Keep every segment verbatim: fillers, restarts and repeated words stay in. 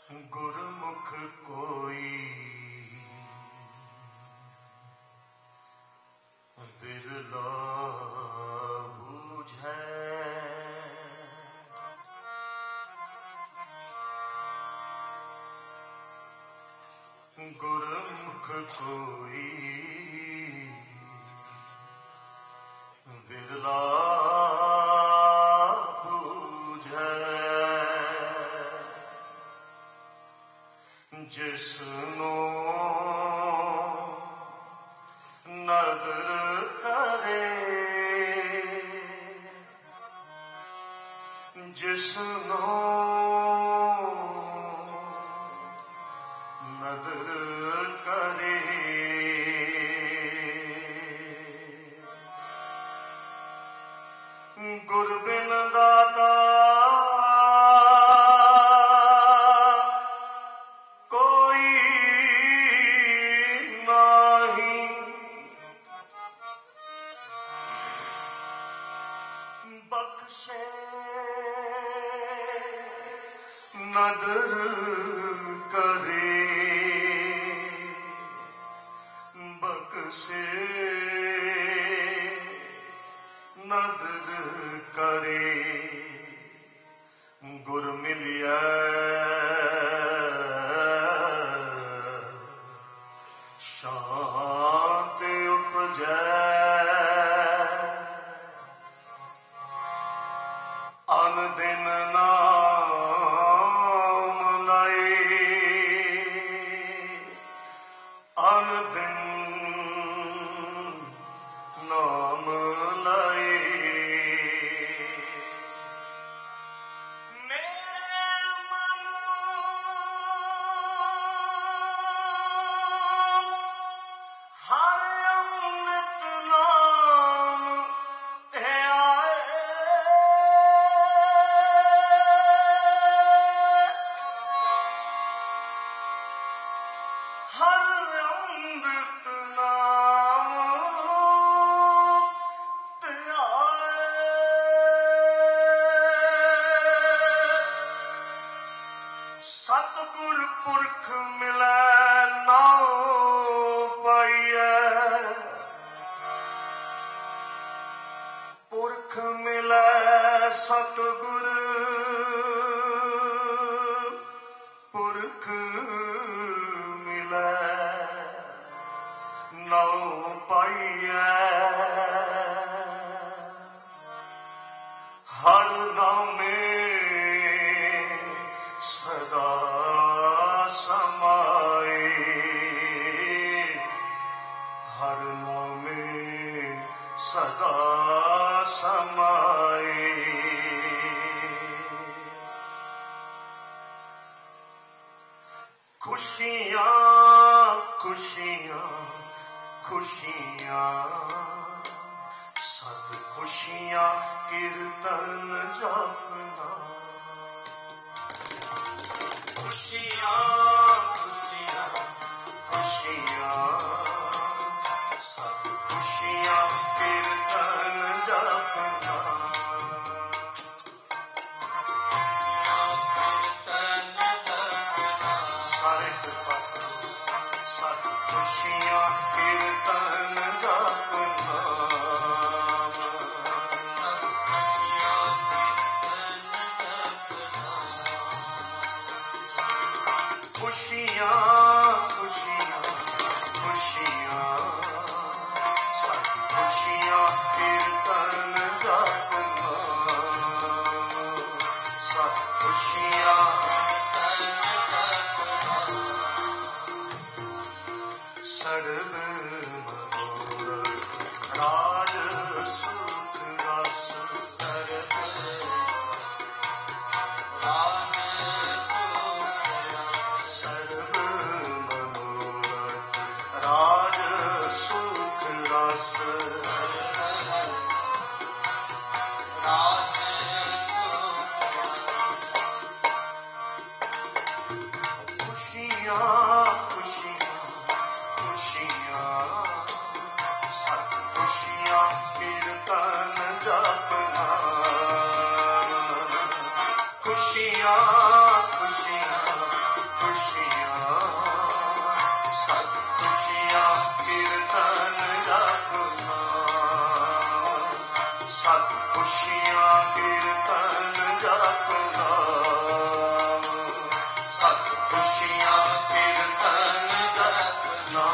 गुरमुख कोई बिरला बूझै, गुरमुख कोई बिरला जिसनो नदर करे, जिसनो नदर करे, गुर बिन दाता बख्शे नदर करे, बख्शे नदर करे, गुर मिलिया शांति उपजै, अन दिन नाम लाए, अन दिन नाम लाए, मेरे मन हर अमृत नाम ध्याए, हर अमृत नाम ध्याए, सतगुर पुरख मिलै नाउ पाइयै, पुरख मिलै सतगुर पुरख मिलै नाउ पाइयै, हर नामे सदा समाए, हर नामे सदा समाए, खुशियां खुशियां खुशियां सद खुशियां कीर्तन जपना, खुशियां खुशियां खुशियां सद खुशियां कीर्तन जपना, सत खुशियां कीर्तन जपना, सत खुशियां कीर्तन जपना, खुशियाँ कीर्तन जपना, सत खुशियाँ कीर्तन जपना।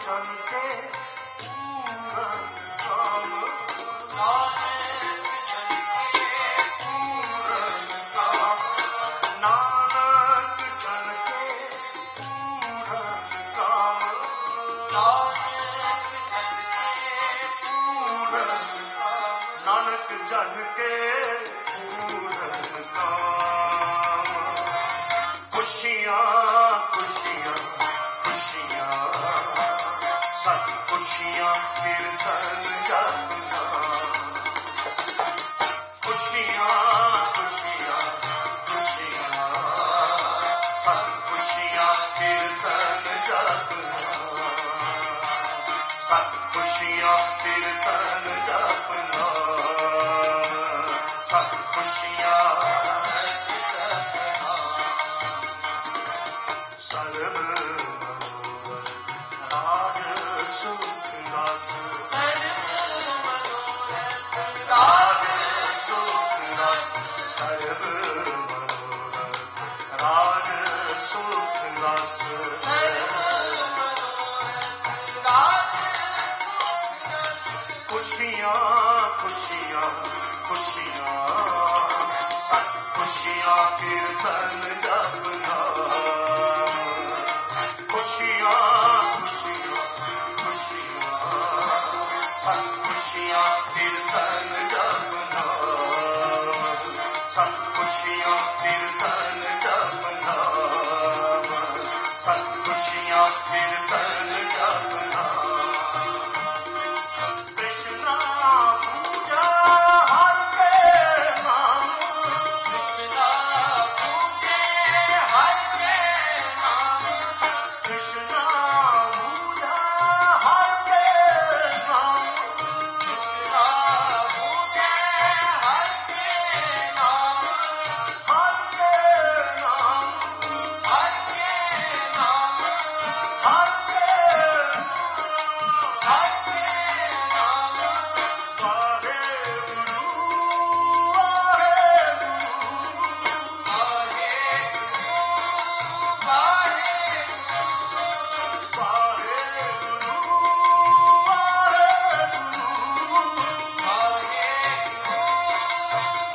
सन के पूरन काम नानक जन के पूरन काम नानक जन के पूरन काम नानक जन के पूरन काम खुशियाँ खुशियाँ खुशियाँ सब खुशियाँ कीर्तन जपना खुशियाँ खुशियाँ खुशियाँ सब खुशियाँ कीर्तन जपना सब खुशियाँ कीर्तन जपना सब खुशियाँ सर्व मनोरथ राज सुख रस सर्व मनोरथ राज सुख रस सर्व मनोरथ राज सुख रस सर्व मनोरथ राज सुख रस खुशियाँ खुशियाँ खुशियाँ सब खुशियाँ कीर्तन जपना खुशियाँ खुशियाँ खुशियाँ सब खुशियाँ कीर्तन जपना सब खुशियाँ कीर्तन जपना सब खुशियाँ कीर्तन जपना कृष्णा पूजा हर के नाम कृष्णा पूजे हर के नाम कृष्णा पूजा हर के नाम कृष्णा पूजे हर के नाम हर के नाम हर के नाम हर के हर के नाम वाहे गुरु वाहे गुरु वाहे गुरु वाहे वाहे गुरु वाहे गुरु वाहे गुरु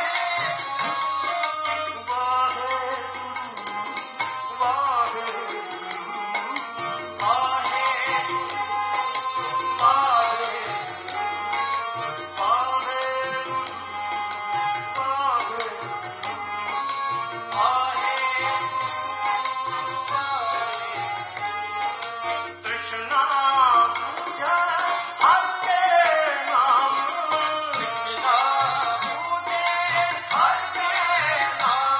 वाहे वाहे गुरु वाहे गुरु वाहे कृष्णा पूजा हर के नाम कृष्णा पूजे हर के नाम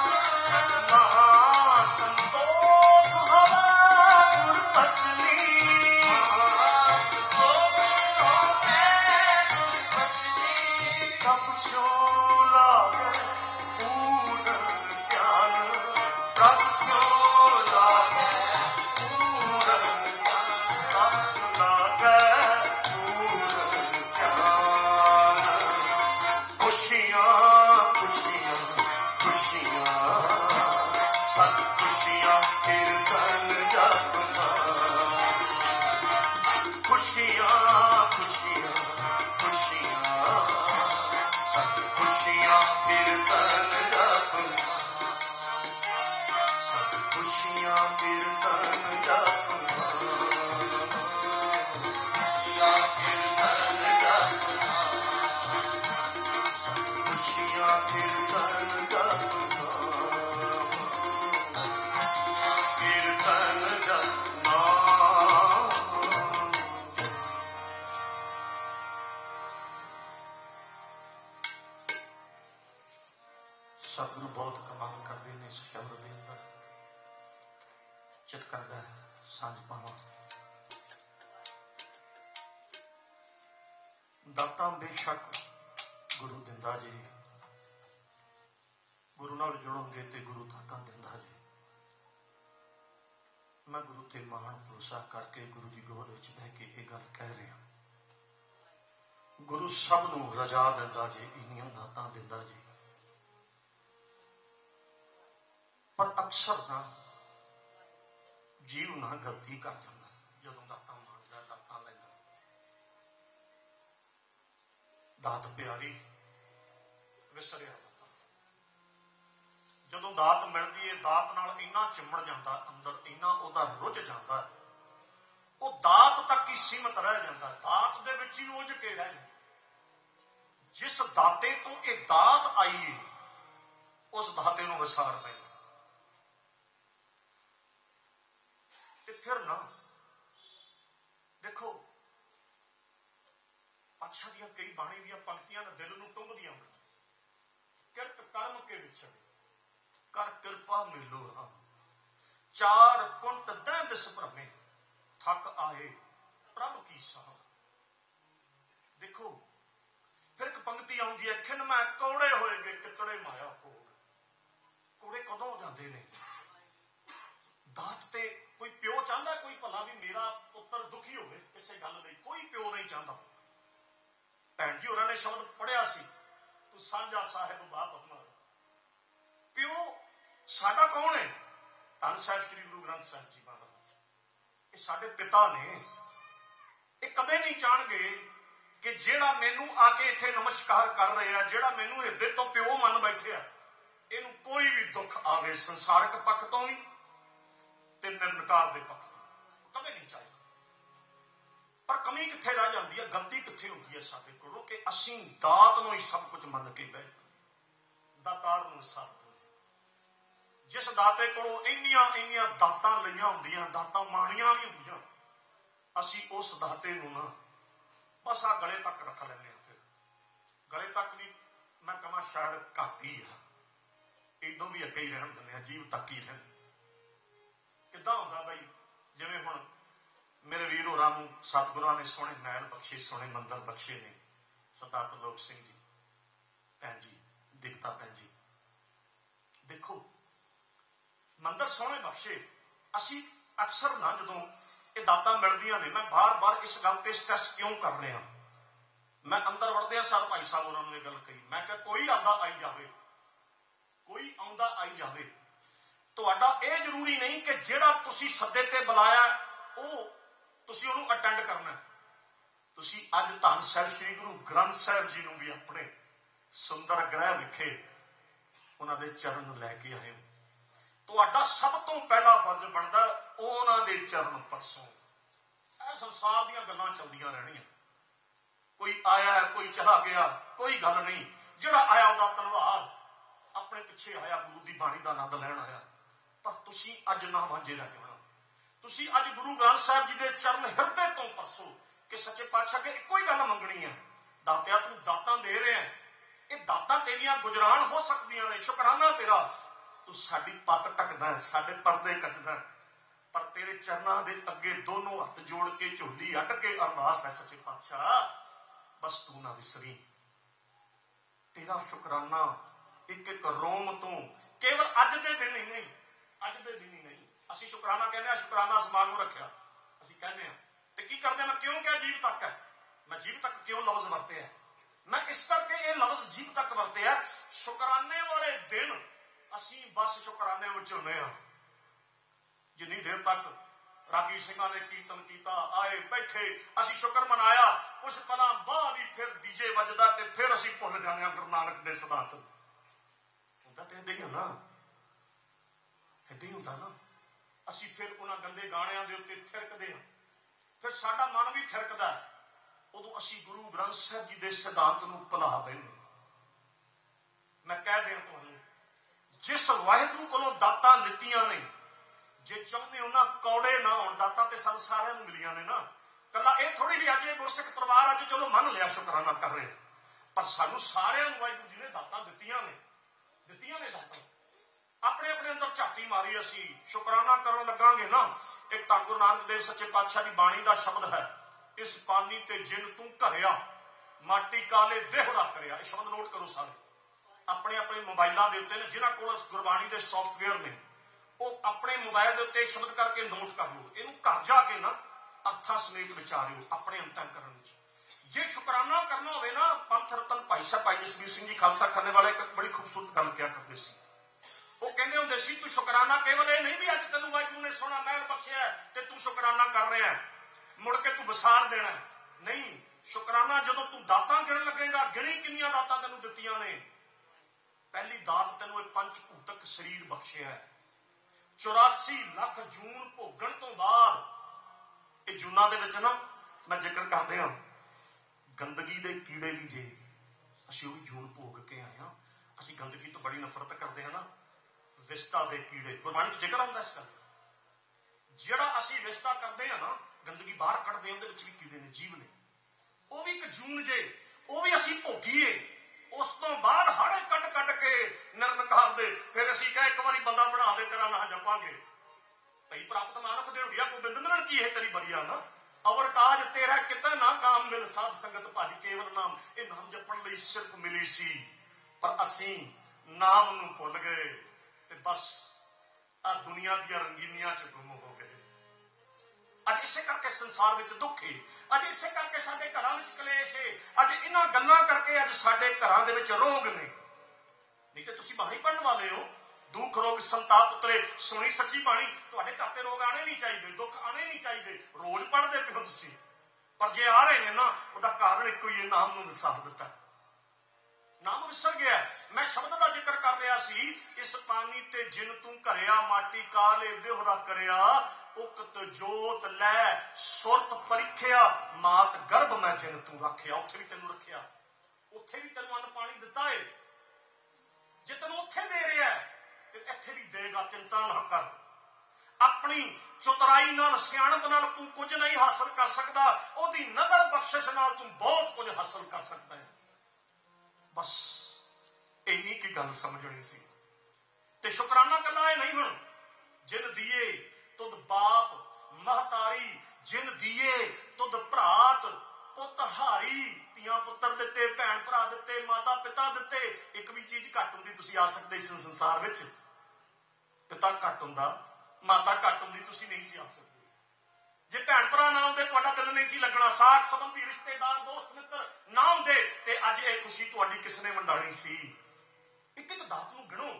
महासंतोष हवा गुर बचनी महासंतोष होवे गुर बचनी कब सो लागे पूरन ज्ञान कब सो लागे पूरन ज्ञान कब सो लागे पूरन ज्ञान खुशियाँ खुशियाँ खुशियाँ सब खुशियाँ कीर्तन जपना खुशियाँ खुशियाँ खुशियाँ सब खुशियाँ कीर्तन जपना सब खुशियाँ कीर्तन जपना खुशियाँ कीर्तन जपना सब खुशियाँ कीर्तन जपना कीर्तन जपना सतगुरु बहुत कमाल करते हैं इस शब्द के अंदर चित करता है सांझ पावा दाता बेशक गुरु दिंदा जी गुरु नाल जुड़ोगे तो गुरु दाता दिंदा जी मैं गुरु ते मान भरोसा करके गुरु की गोद विच बह के ये गल कह रहा गुरु सब नूं रजा दिंदा जी इन्नियां दातां दिंदा जी पर अक्सर ना जीव ना गलती कर जाता जदों दातां मान ਦਾਤ ਪਿਆਰੀ ਵਿਸਰਿਆ ਬੰਦਾ। ਜਦੋਂ ਦਾਤ ਮਿਲਦੀ ਹੈ ਦਾਤ ਨਾਲ ਇੰਨਾ ਚਿੰਮੜ ਜਾਂਦਾ ਅੰਦਰ, ਇੰਨਾ ਉਹਦਾ ਰੁੱਝ ਜਾਂਦਾ, ਉਹ ਦਾਤ ਤੱਕ ਹੀ ਸੀਮਤ ਰਹਿ ਜਾਂਦਾ, ਦਾਤ ਦੇ ਵਿੱਚ ਹੀ ਉਲਝ ਕੇ ਰਹਿ ਜਾਂਦਾ। ਜਿਸ ਦਾਤੇ ਤੋਂ ਇਹ ਦਾਤ ਆਈ ਹੈ ਉਸ ਦਾਤੇ ਨੂੰ ਵਿਸਾਰ ਪੈਂਦਾ। ਤੇ ਫਿਰ ਨਾ ਦੇਖੋ ਪਾਤਸ਼ਾਹ ਦੀਆਂ ਕਈ ਬਾਣੀ ਦੀਆਂ ਪੰਕਤੀਆਂ ਨੇ ਦਿਲ ਨੂੰ ਟੁੰਬਦੀਆਂ ਹਨ। ਕਿਰਤ ਕਰਮ ਕੇ ਵਿਛੜੇ ਕਰ ਕਿਰਪਾ ਮਿਲੋ ਰਾਮ, ਚਾਰ ਕੁੰਟ ਦਹਿ ਦਿਸ ਭ੍ਰਮੇ ਥੱਕ ਆਏ ਪ੍ਰਭ ਕੀ ਸਾਹ। ਦੇਖੋ ਫਿਰ ਇੱਕ ਪੰਕਤੀ ਆਉਂਦੀ ਹੈ, ਖਿਨ ਮੈਂ ਕੌੜੇ ਹੋਏ ਗਏ ਕਿਤੜੇ ਮਾਇਆ ਭੋਗ। ਕੌੜੇ ਕਦੋਂ ਜਾਂਦੇ ਨੇ? ਦਾਤ ਤੇ ਕੋਈ ਪਿਓ ਚਾਹੁੰਦਾ ਕੋਈ ਭਲਾ ਵੀ ਮੇਰਾ ਪੁੱਤਰ ਦੁਖੀ ਹੋਵੇ ਕਿਸੇ ਗੱਲ ਲਈ? ਕੋਈ ਪਿਓ ਨਹੀਂ ਚਾਹੁੰਦਾ। ਭੈਣ ਜੀ ਹੋਰਾਂ ਨੇ ਸ਼ਬਦ ਪੜਿਆ ਸੀ, ਤੂੰ ਸਾਂਝਾ ਸਾਹਿਬ ਬਾਪ ਆਪਣਾ। ਪਿਓ ਸਾਡਾ ਕੌਣ ਹੈ? ਧੰਨ ਸਾਹਿਬ ਸ੍ਰੀ ਗੁਰੂ ਗ੍ਰੰਥ ਸਾਹਿਬ ਜੀ ਮਹਾਰਾਜ, ਇਹ ਸਾਡੇ ਪਿਤਾ ਨੇ। ਇਹ ਕਦੇ ਨਹੀਂ ਚਾਹਣਗੇ ਕਿ ਜਿਹੜਾ ਮੈਨੂੰ ਆ ਕੇ ਇੱਥੇ ਨਮਸਕਾਰ ਕਰ ਰਿਹਾ, ਜਿਹੜਾ ਮੈਨੂੰ ਹਿਰਦੇ ਤੋਂ ਪਿਓ ਮੰਨ ਬੈਠਿਆ, ਇਹਨੂੰ ਕੋਈ ਵੀ ਦੁੱਖ ਆਵੇ ਸੰਸਾਰਕ ਪੱਖ ਤੋਂ ਵੀ ਤੇ ਨਿਰੰਕਾਰ ਦੇ ਪੱਖ ਤੋਂ, ਕਦੇ ਨਹੀਂ ਚਾਹੀਦਾ। ਪਰ ਕਮੀ ਕਿੱਥੇ ਰਹਿ ਜਾਂਦੀ ਹੈ, ਗਲਤੀ ਕਿੱਥੇ ਹੁੰਦੀ ਹੈ ਸਾਡੇ ਕੋਲੋਂ ਕਿ ਅਸੀਂ ਦਾਤ ਨੂੰ ਹੀ ਸਭ ਕੁਝ ਮੰਨ ਕੇ ਬਹਿ ਦਾਤਾਰ ਨੂੰ ਸਾਥ। ਜਿਸ ਦਾਤੇ ਕੋਲੋਂ ਇੰਨੀਆਂ ਇੰਨੀਆਂ ਦਾਤਾਂ ਲਈਆਂ ਹੁੰਦੀਆਂ, ਦਾਤਾਂ ਮਾਣੀਆਂ ਵੀ ਹੁੰਦੀਆਂ, ਅਸੀਂ ਉਸ ਦਾਤੇ ਨੂੰ ਨਾ ਬਸ ਆ ਗਲੇ ਤੱਕ ਰੱਖ ਲੈਂਦੇ ਹਾਂ। ਫਿਰ ਗਲੇ ਤੱਕ ਵੀ ਮੈਂ ਕਹਾਂ ਸ਼ਾਇਦ ਘੱਟ ਹੀ ਆ, ਇਦੋਂ ਵੀ ਅੱਗੇ ਹੀ ਰਹਿਣ ਦਿੰਦੇ ਹਾਂ, ਜੀਵ ਤੱਕ ਹੀ ਰਹਿਣ। ਕਿੱਦਾਂ ਹੁੰਦਾ ਬਾਈ, ਜਿਵੇਂ ਹੁਣ ਮੇਰੇ ਵੀਰ ਹੋਰਾਂ ਨੂੰ ਸਤਿਗੁਰਾਂ ਨੇ ਸੋਹਣੇ ਮਹਿਲ ਬਖਸ਼ੇ, ਸੋਹਣੇ ਮੰਦਰ ਬਖਸ਼ੇ ਨੇ। ਸਰਦਾਰ ਤਰਲੋਕ ਸਿੰਘ ਜੀ, ਭੈਣ ਜੀ ਦਿਗਤਾ ਭੈਣ ਜੀ, ਦੇਖੋ ਮੰਦਰ ਸੋਹਣੇ ਬਖਸ਼ੇ। ਅਸੀਂ ਅਕਸਰ ਨਾ ਜਦੋਂ ਇਹ ਦਾਤਾਂ ਮਿਲਦੀਆਂ ਨੇ, ਮੈਂ ਬਾਰ-ਬਾਰ ਇਸ ਗੱਲ ਤੇ ਸਟ੍ਰੈਸ ਕਿਉਂ ਕਰ ਰਿਹਾ, ਮੈਂ ਅੰਦਰ ਵੜਦਿਆਂ ਸਾਰ ਭਾਈ ਸਾਹਿਬ ਉਹਨਾਂ ਨੂੰ ਇਹ ਗੱਲ ਕਹੀ, ਮੈਂ ਕਿਹਾ ਕੋਈ ਆਉਂਦਾ ਆਈ ਜਾਵੇ, ਕੋਈ ਆਉਂਦਾ ਆਈ ਜਾਵੇ, ਤੁਹਾਡਾ ਇਹ ਜ਼ਰੂਰੀ ਨਹੀਂ ਕਿ ਜਿਹੜਾ ਤੁਸੀਂ ਸੱਦੇ ਤੇ ਬੁਲਾਇਆ ਉਹ ਤੁਸੀਂ ਉਹਨੂੰ ਅਟੈਂਡ ਕਰਨਾ। ਤੁਸੀਂ ਅੱਜ ਧੰਨ ਸਾਹਿਬ ਸ੍ਰੀ ਗੁਰੂ ਗ੍ਰੰਥ ਸਾਹਿਬ ਜੀ ਨੂੰ ਵੀ ਆਪਣੇ ਸੁੰਦਰ ਗ੍ਰਹਿ ਵਿਖੇ ਉਹਨਾਂ ਦੇ ਚਰਨ ਲੈ ਕੇ ਆਏ ਹੋ। ਤੁਹਾਡਾ ਸਭ ਤੋਂ ਪਹਿਲਾ ਫਰਜ਼ ਬਣਦਾ ਉਹਨਾਂ ਦੇ ਚਰਨ ਪਰਸੋਂ। ਇਹ ਸੰਸਾਰ ਦੀਆਂ ਗੱਲਾਂ ਚੱਲਦੀਆਂ ਰਹਿਣੀਆਂ, ਕੋਈ ਆਇਆ ਕੋਈ ਚਲਾ ਗਿਆ, ਕੋਈ ਗੱਲ ਨਹੀਂ। ਜਿਹੜਾ ਆਇਆ ਉਹਦਾ ਧੰਨਵਾਦ, ਆਪਣੇ ਪਿੱਛੇ ਆਇਆ ਗੁਰੂ ਦੀ ਬਾਣੀ ਦਾ ਆਨੰਦ ਲੈਣ ਆਇਆ। ਪਰ ਤੁਸੀਂ ਅੱਜ ਨਾ ਵਾਂਝੇ ਰਹਿ ਜਾਣਾ, ਤੁਸੀਂ ਅੱਜ ਗੁਰੂ ਗ੍ਰੰਥ ਸਾਹਿਬ ਜੀ ਦੇ ਚਰਨ ਹਿਰਦੇ ਤੋਂ ਪਰਸੋ ਕਿ ਸੱਚੇ ਪਾਤਸ਼ਾਹ ਕੇ ਇੱਕੋ ਹੀ ਗੱਲ ਮੰਗਣੀ ਹੈ, ਦਾਤਿਆ ਤੂੰ ਦਾਤਾਂ ਦੇ ਰਿਹਾ, ਇਹ ਦਾਤਾਂ ਤੇਰੀਆਂ ਗੁਜਰਾਨ ਹੋ ਸਕਦੀਆਂ ਨੇ, ਸ਼ੁਕਰਾਨਾ ਤੇਰਾ, ਤੂੰ ਸਾਡੀ ਪੱਤ ਢੱਕਦਾ, ਸਾਡੇ ਪਰਦੇ ਕੱਟਦਾ, ਪਰ ਤੇਰੇ ਚਰਨਾਂ ਦੇ ਅੱਗੇ ਦੋਨੋਂ ਹੱਥ ਜੋੜ ਕੇ ਝੋਲੀ ਅੱਡ ਕੇ ਅਰਦਾਸ ਹੈ ਸੱਚੇ ਪਾਤਸ਼ਾਹ ਬਸ ਤੂੰ ਨਾ ਵਿਸਰੀ। ਤੇਰਾ ਸ਼ੁਕਰਾਨਾ ਇੱਕ ਇੱਕ ਰੋਮ ਤੋਂ, ਕੇਵਲ ਅੱਜ ਦੇ ਦਿਨ ਹੀ ਨਹੀਂ, ਅੱਜ ਦੇ ਦਿਨ ਹੀ ਨਹੀਂ। ਅਸੀਂ ਸ਼ੁਕਰਾਨਾ ਕਹਿੰਦੇ ਹਾਂ, ਸ਼ੁਕਰਾਨਾ ਸਮਾਗਮ ਰੱਖਿਆ ਅਸੀਂ ਕਹਿੰਦੇ ਹਾਂ, ਤੇ ਕੀ ਕਰਦੇ? ਮੈਂ ਕਿਉਂ ਕਿਹਾ ਜੀਵ ਤੱਕ ਹੈ? ਮੈਂ ਜੀਵ ਤੱਕ ਕਿਉਂ ਲਫ਼ਜ਼ ਵਰਤਿਆ? ਮੈਂ ਇਸ ਕਰਕੇ ਇਹ ਲਫ਼ਜ਼ ਜੀਵ ਤੱਕ ਵਰਤਿਆ, ਸ਼ੁਕਰਾਨੇ ਵਾਲੇ ਦਿਨ ਅਸੀਂ ਬਸ ਸ਼ੁਕਰਾਨੇ ਵਿੱਚ ਹੁੰਦੇ ਹਾਂ। ਜਿੰਨੀ ਦੇਰ ਤੱਕ ਰਾਗੀ ਸਿੰਘਾਂ ਨੇ ਕੀਰਤਨ ਕੀਤਾ, ਆਏ ਬੈਠੇ, ਅਸੀਂ ਸ਼ੁਕਰ ਮਨਾਇਆ, ਕੁਛ ਪਲਾਂ ਬਾਅਦ ਹੀ ਫਿਰ ਡੀਜੇ ਵੱਜਦਾ ਤੇ ਫਿਰ ਅਸੀਂ ਭੁੱਲ ਜਾਂਦੇ ਹਾਂ ਗੁਰੂ ਨਾਨਕ ਦੇ ਸਿਧਾਂਤ। ਹੁੰਦਾ ਤੇ ਏਦਾਂ ਹੀ ਹੁੰਦਾ, ਏਦਾਂ ਹੀ ਹੁੰਦਾ ਨਾ। ਅਸੀਂ ਫਿਰ ਉਹਨਾਂ ਗੰਦੇ ਗਾਣਿਆਂ ਦੇ ਉੱਤੇ ਥਿਰਕਦੇ ਹਾਂ, ਫਿਰ ਸਾਡਾ ਮਨ ਵੀ ਥਿਰਕਦਾ। ਉਦੋਂ ਅਸੀਂ ਗੁਰੂ ਗ੍ਰੰਥ ਸਾਹਿਬ ਜੀ ਦੇ ਸਿਧਾਂਤ ਨੂੰ ਭੁਲਾ ਬੈਠੇ। ਮੈਂ ਕਹਿ ਦਿਆਂ ਤੁਹਾਨੂੰ, ਜਿਸ ਵਾਹਿਗੁਰੂ ਕੋਲੋਂ ਦਾਤਾਂ ਲਿੱਤੀਆਂ ਨੇ, ਜੇ ਚਾਹੁੰਦੇ ਉਹਨਾਂ ਕੌੜੇ ਨਾ ਹੋਣ। ਦਾਤਾਂ ਤੇ ਸਾਨੂੰ ਸਾਰਿਆਂ ਨੂੰ ਮਿਲੀਆਂ ਨੇ ਨਾ, ਕੱਲਾ ਇਹ ਥੋੜੀ ਵੀ ਅੱਜ ਇਹ ਗੁਰਸਿੱਖ ਪਰਿਵਾਰ ਅੱਜ ਚਲੋ ਮੰਨ ਲਿਆ ਸ਼ੁਕਰਾਨਾ ਕਰ ਰਹੇ, ਪਰ ਸਾਨੂੰ ਸਾਰਿਆਂ ਨੂੰ ਵਾਹਿਗੁਰੂ ਜੀ ਨੇ ਦਾਤਾਂ ਦਿੱਤੀਆਂ ਨੇ, ਦਿੱਤੀਆਂ ਨੇ ਦਾਤਾਂ। ਆਪਣੇ ਆਪਣੇ ਅੰਦਰ ਝਾਤੀ ਮਾਰੀ, ਅਸੀਂ ਸ਼ੁਕਰਾਨਾ ਕਰਨ ਲੱਗਾਂਗੇ ਨਾ। ਇੱਕ ਤਾਂ ਗੁਰੂ ਨਾਨਕ ਦੇਵ ਸੱਚੇ ਪਾਤਸ਼ਾਹ ਦੀ ਬਾਣੀ ਦਾ ਸ਼ਬਦ ਹੈ, ਇਸ ਪਾਨੀ ਤੇ ਜਿਨ ਤੂੰ ਘਰਿਆ ਮਾਟੀ ਕਾਲੇ ਦੇਹਰਾ ਕਰਿਆ। ਇਹ ਸ਼ਬਦ ਨੋਟ ਕਰੋ ਸਾਰੇ ਆਪਣੇ ਆਪਣੇ ਮੋਬਾਈਲਾਂ ਦੇ ਉੱਤੇ ਨੇ, ਜਿਨ੍ਹਾਂ ਕੋਲ ਗੁਰਬਾਣੀ ਦੇ ਸੌਫਟਵੇਅਰ ਨੇ ਉਹ ਆਪਣੇ ਮੋਬਾਈਲ ਦੇ ਉੱਤੇ ਸ਼ਬਦ ਕਰਕੇ ਨੋਟ ਕਰ ਲਓ। ਇਹਨੂੰ ਘਰ ਜਾ ਕੇ ਨਾ ਅਰਥਾਂ ਸਮੇਤ ਵਿਚਾਰਿਓ ਆਪਣੇ ਅੰਤਰਕਰਨ ਵਿੱਚ। ਜੇ ਸ਼ੁਕਰਾਨਾ ਕਰਨਾ ਹੋਵੇ ਨਾ, ਪੰਥ ਰਤਨ ਭਾਈ ਸਾਹਿਬ ਭਾਈ ਜਸਵੀਰ ਸਿੰਘ ਜੀ ਖਾਲਸਾ ਖਾਨੇ ਵਾਲੇ ਇੱਕ ਬੜੀ ਖੂਬਸੂਰਤ ਗੱਲ ਕਿਹਾ ਕਰਦੇ ਸੀ। ਉਹ ਕਹਿੰਦੇ ਹੁੰਦੇ ਸੀ, ਤੂੰ ਸ਼ੁਕਰਾਨਾ ਕੇਵਲ ਇਹ ਨਹੀਂ ਵੀ ਅੱਜ ਤੈਨੂੰ ਵਾਹਿਗੁਰੂ ਨੇ ਸੋਹਣਾ ਮਹਿਲ ਬਖਸ਼ਿਆ ਤੇ ਤੂੰ ਸ਼ੁਕਰਾਨਾ ਕਰ ਰਿਹਾ ਮੁੜ ਕੇ ਤੂੰ ਵਿਸਾਰ ਦੇਣਾ, ਨਹੀਂ। ਸ਼ੁਕਰਾਨਾ ਜਦੋਂ ਤੂੰ ਦਾਤਾਂ ਗਿਣਨ ਲੱਗੇਗਾ, ਗਿਣੀ ਕਿੰਨੀਆਂ ਦਾਤਾਂ ਤੈਨੂੰ ਦਿੱਤੀਆਂ ਨੇ। ਪਹਿਲੀ ਦਾਤ ਤੈਨੂੰ ਇਹ ਪੰਜ ਭੂਤਕ ਸਰੀਰ ਬਖਸ਼ਿਆ ਹੈ। ਚੁਰਾਸੀ ਲੱਖ ਜੂਨ ਭੋਗਣ ਤੋਂ ਬਾਅਦ, ਇਹ ਜੂਨਾਂ ਦੇ ਵਿੱਚ ਨਾ ਮੈਂ ਜ਼ਿਕਰ ਕਰਦੇ ਹਾਂ, ਗੰਦਗੀ ਦੇ ਕੀੜੇ ਵੀ ਜੇ ਅਸੀਂ ਉਹ ਵੀ ਜੂਨ ਭੋਗ ਕੇ ਆਏ ਹਾਂ। ਅਸੀਂ ਗੰਦਗੀ ਤੋਂ ਬੜੀ ਨਫ਼ਰਤ ਕਰਦੇ ਹਾਂ ਨਾ। ਵਿਸਤਾ ਦੇ ਕੀੜੇ, ਗੁਰਬਾਣੀ ਤੋਂ ਜ਼ਿਕਰ ਆਉਂਦਾ ਇਸ ਗੱਲ। ਜਿਹੜਾ ਅਸੀਂ ਵਿਸਤਾ ਕਰਦੇ ਹਾਂ ਨਾ, ਗੰਦਗੀ ਬਾਹਰ ਕੱਢਦੇ, ਉਹਦੇ ਵਿੱਚ ਵੀ ਕੀੜੇ ਨੇ, ਜੀਵ ਨੇ। ਉਹ ਵੀ ਇੱਕ ਜੂਨ ਜੇ, ਉਹ ਵੀ ਅਸੀਂ ਭੋਗੀਏ। ਉਸ ਤੋਂ ਬਾਅਦ ਹਾੜੇ ਕੱਢ ਕੱਢ ਕੇ ਨਿਰਨਕਾਰ ਦੇ, ਫਿਰ ਅਸੀਂ ਕਹੇ ਇੱਕ ਵਾਰੀ ਬੰਦਾ ਬਣਾ ਦੇ, ਤੇਰਾ ਨਾਂ ਜਪਾਂਗੇ। ਭਈ ਪ੍ਰਾਪਤ ਮਾਨੁਖ ਦੇ ਹੁੜਿਆ ਗੋਬਿੰਦ ਮਿਲਣ ਕੀ ਹੈ ਤੇਰੀ ਬਰੀਆ ਨਾ। ਅਵਰ ਕਾਜ ਤੇਰਾ ਕਿਤੇ ਨਾ ਕਾਮ ਮਿਲ, ਸਾਧ ਸੰਗਤ ਭਜ ਕੇਵਲ ਨਾਮ। ਇਹ ਨਾਮ ਜਪਣ ਲਈ ਸਿਰਫ ਮਿਲੀ ਸੀ, ਪਰ ਅਸੀਂ ਨਾਮ ਨੂੰ ਭੁੱਲ ਗਏ ਤੇ ਬਸ ਆ ਦੁਨੀਆ ਦੀਆਂ ਰੰਗੀਨੀਆਂ ਚ ਗੁੰਮ ਹੋ ਗਏ। ਅੱਜ ਇਸੇ ਕਰਕੇ ਸੰਸਾਰ ਵਿੱਚ ਦੁੱਖ ਹੈ, ਅੱਜ ਇਸੇ ਕਰਕੇ ਸਾਡੇ ਘਰਾਂ ਵਿੱਚ ਕਲੇਸ਼ ਹੈ, ਅੱਜ ਇਹਨਾਂ ਗੱਲਾਂ ਕਰਕੇ ਅੱਜ ਸਾਡੇ ਘਰਾਂ ਦੇ ਵਿੱਚ ਰੋਗ ਨੇ। ਨਹੀਂ ਤੇ ਤੁਸੀਂ ਬਾਣੀ ਪੜ੍ਹਨ ਵਾਲੇ ਹੋ। ਦੁੱਖ ਰੋਗ ਸੰਤਾਪ ਉਤਰੇ, ਸੁਣੀ ਸੱਚੀ ਬਾਣੀ। ਤੁਹਾਡੇ ਘਰ ਤੇ ਰੋਗ ਆਣੇ ਨਹੀਂ ਚਾਹੀਦੇ, ਦੁੱਖ ਆਣੇ ਨਹੀਂ ਚਾਹੀਦੇ। ਰੋਜ਼ ਪੜ੍ਹਦੇ ਪਿਓ ਤੁਸੀਂ, ਪਰ ਜੇ ਆ ਰਹੇ ਨੇ ਨਾ, ਉਹਦਾ ਕਾਰਨ ਇੱਕੋ ਹੀ ਹੈ, ਨਾਮ ਨੂੰ ਵਿਸਾਰ ਦਿੱਤਾ। ਨਾਮ ਵਿਸਰ ਗਿਆ। ਮੈਂ ਸ਼ਬਦ ਦਾ ਜ਼ਿਕਰ ਕਰ ਰਿਹਾ ਸੀ, ਇਸ ਪਾਣੀ ਤੇ ਜਿਨ ਤੂੰ ਘਰਿਆ, ਮਾਟੀ ਕਾਲੇ ਬਿਹਰਾ ਕਰਿਆ, ਉਕਤ ਜੋਤ ਲੈ ਸੁਰਤ ਪਰੀਖਿਆ, ਮਾਤ ਗਰਭ ਮੈਂ ਜਿਨ ਤੂੰ ਰੱਖਿਆ। ਉੱਥੇ ਵੀ ਤੈਨੂੰ ਰੱਖਿਆ, ਉੱਥੇ ਵੀ ਤੈਨੂੰ ਅੰਨ ਪਾਣੀ ਦਿੱਤਾ ਏ। ਜੇ ਤੈਨੂੰ ਉੱਥੇ ਦੇ ਰਿਹਾ ਤੇ ਇੱਥੇ ਵੀ ਦੇਗਾ, ਚਿੰਤਾ ਨਾ ਕਰ। ਆਪਣੀ ਚਤੁਰਾਈ ਨਾਲ, ਸਿਆਣਪ ਨਾਲ ਤੂੰ ਕੁਝ ਨਹੀਂ ਹਾਸਲ ਕਰ ਸਕਦਾ, ਉਹਦੀ ਨਦਰ ਬਖਸ਼ਿਸ਼ ਨਾਲ ਤੂੰ ਬਹੁਤ ਕੁਝ ਹਾਸਲ ਕਰ ਸਕਦਾ ਹੈ। ਬਸ ਇੰਨੀ ਕੀ ਗੱਲ ਸਮਝਣੀ ਸੀ। ਤੇ ਸ਼ੁਕਰਾਨਾ ਕੱਲਾ ਇਹ ਨਹੀਂ, ਹੁਣ ਜਿਨ ਦੀਏ ਤੁਧ ਬਾਪ ਮਹਤਾਰੀ, ਜਿਨ ਦੀਏ ਤੁਧ ਭਰਾਤ ਪੁੱਤ ਹਾਰੀ। ਧੀਆਂ ਪੁੱਤਰ ਦਿੱਤੇ, ਭੈਣ ਭਰਾ ਦਿੱਤੇ, ਮਾਤਾ ਪਿਤਾ ਦਿੱਤੇ। ਇੱਕ ਵੀ ਚੀਜ਼ ਘੱਟ ਹੁੰਦੀ ਤੁਸੀਂ ਆ ਸਕਦੇ ਇਸ ਸੰਸਾਰ ਵਿੱਚ। ਪਿਤਾ ਘੱਟ ਹੁੰਦਾ, ਮਾਤਾ ਘੱਟ ਹੁੰਦੀ, ਤੁਸੀਂ ਨਹੀਂ ਸੀ ਆ ਸਕਦੇ। ਜੇ ਭੈਣ ਭਰਾ ਨਾ ਹੁੰਦੇ, ਤੁਹਾਡਾ ਦਿਲ ਨਹੀਂ ਸੀ ਲੱਗਣਾ। ਸਾਖ ਸੰਬੰਧੀ, ਰਿਸ਼ਤੇਦਾਰ, ਦੋਸਤ ਮਿੱਤਰ ਨਾ ਹੁੰਦੇ ਤੇ ਅੱਜ ਇਹ ਖੁਸ਼ੀ ਤੁਹਾਡੀ ਕਿਸ ਨੇ ਵੰਡਾਣੀ ਸੀ। ਇੱਕ ਇੱਕ ਦਾਤ ਨੂੰ ਗਿਣੋ।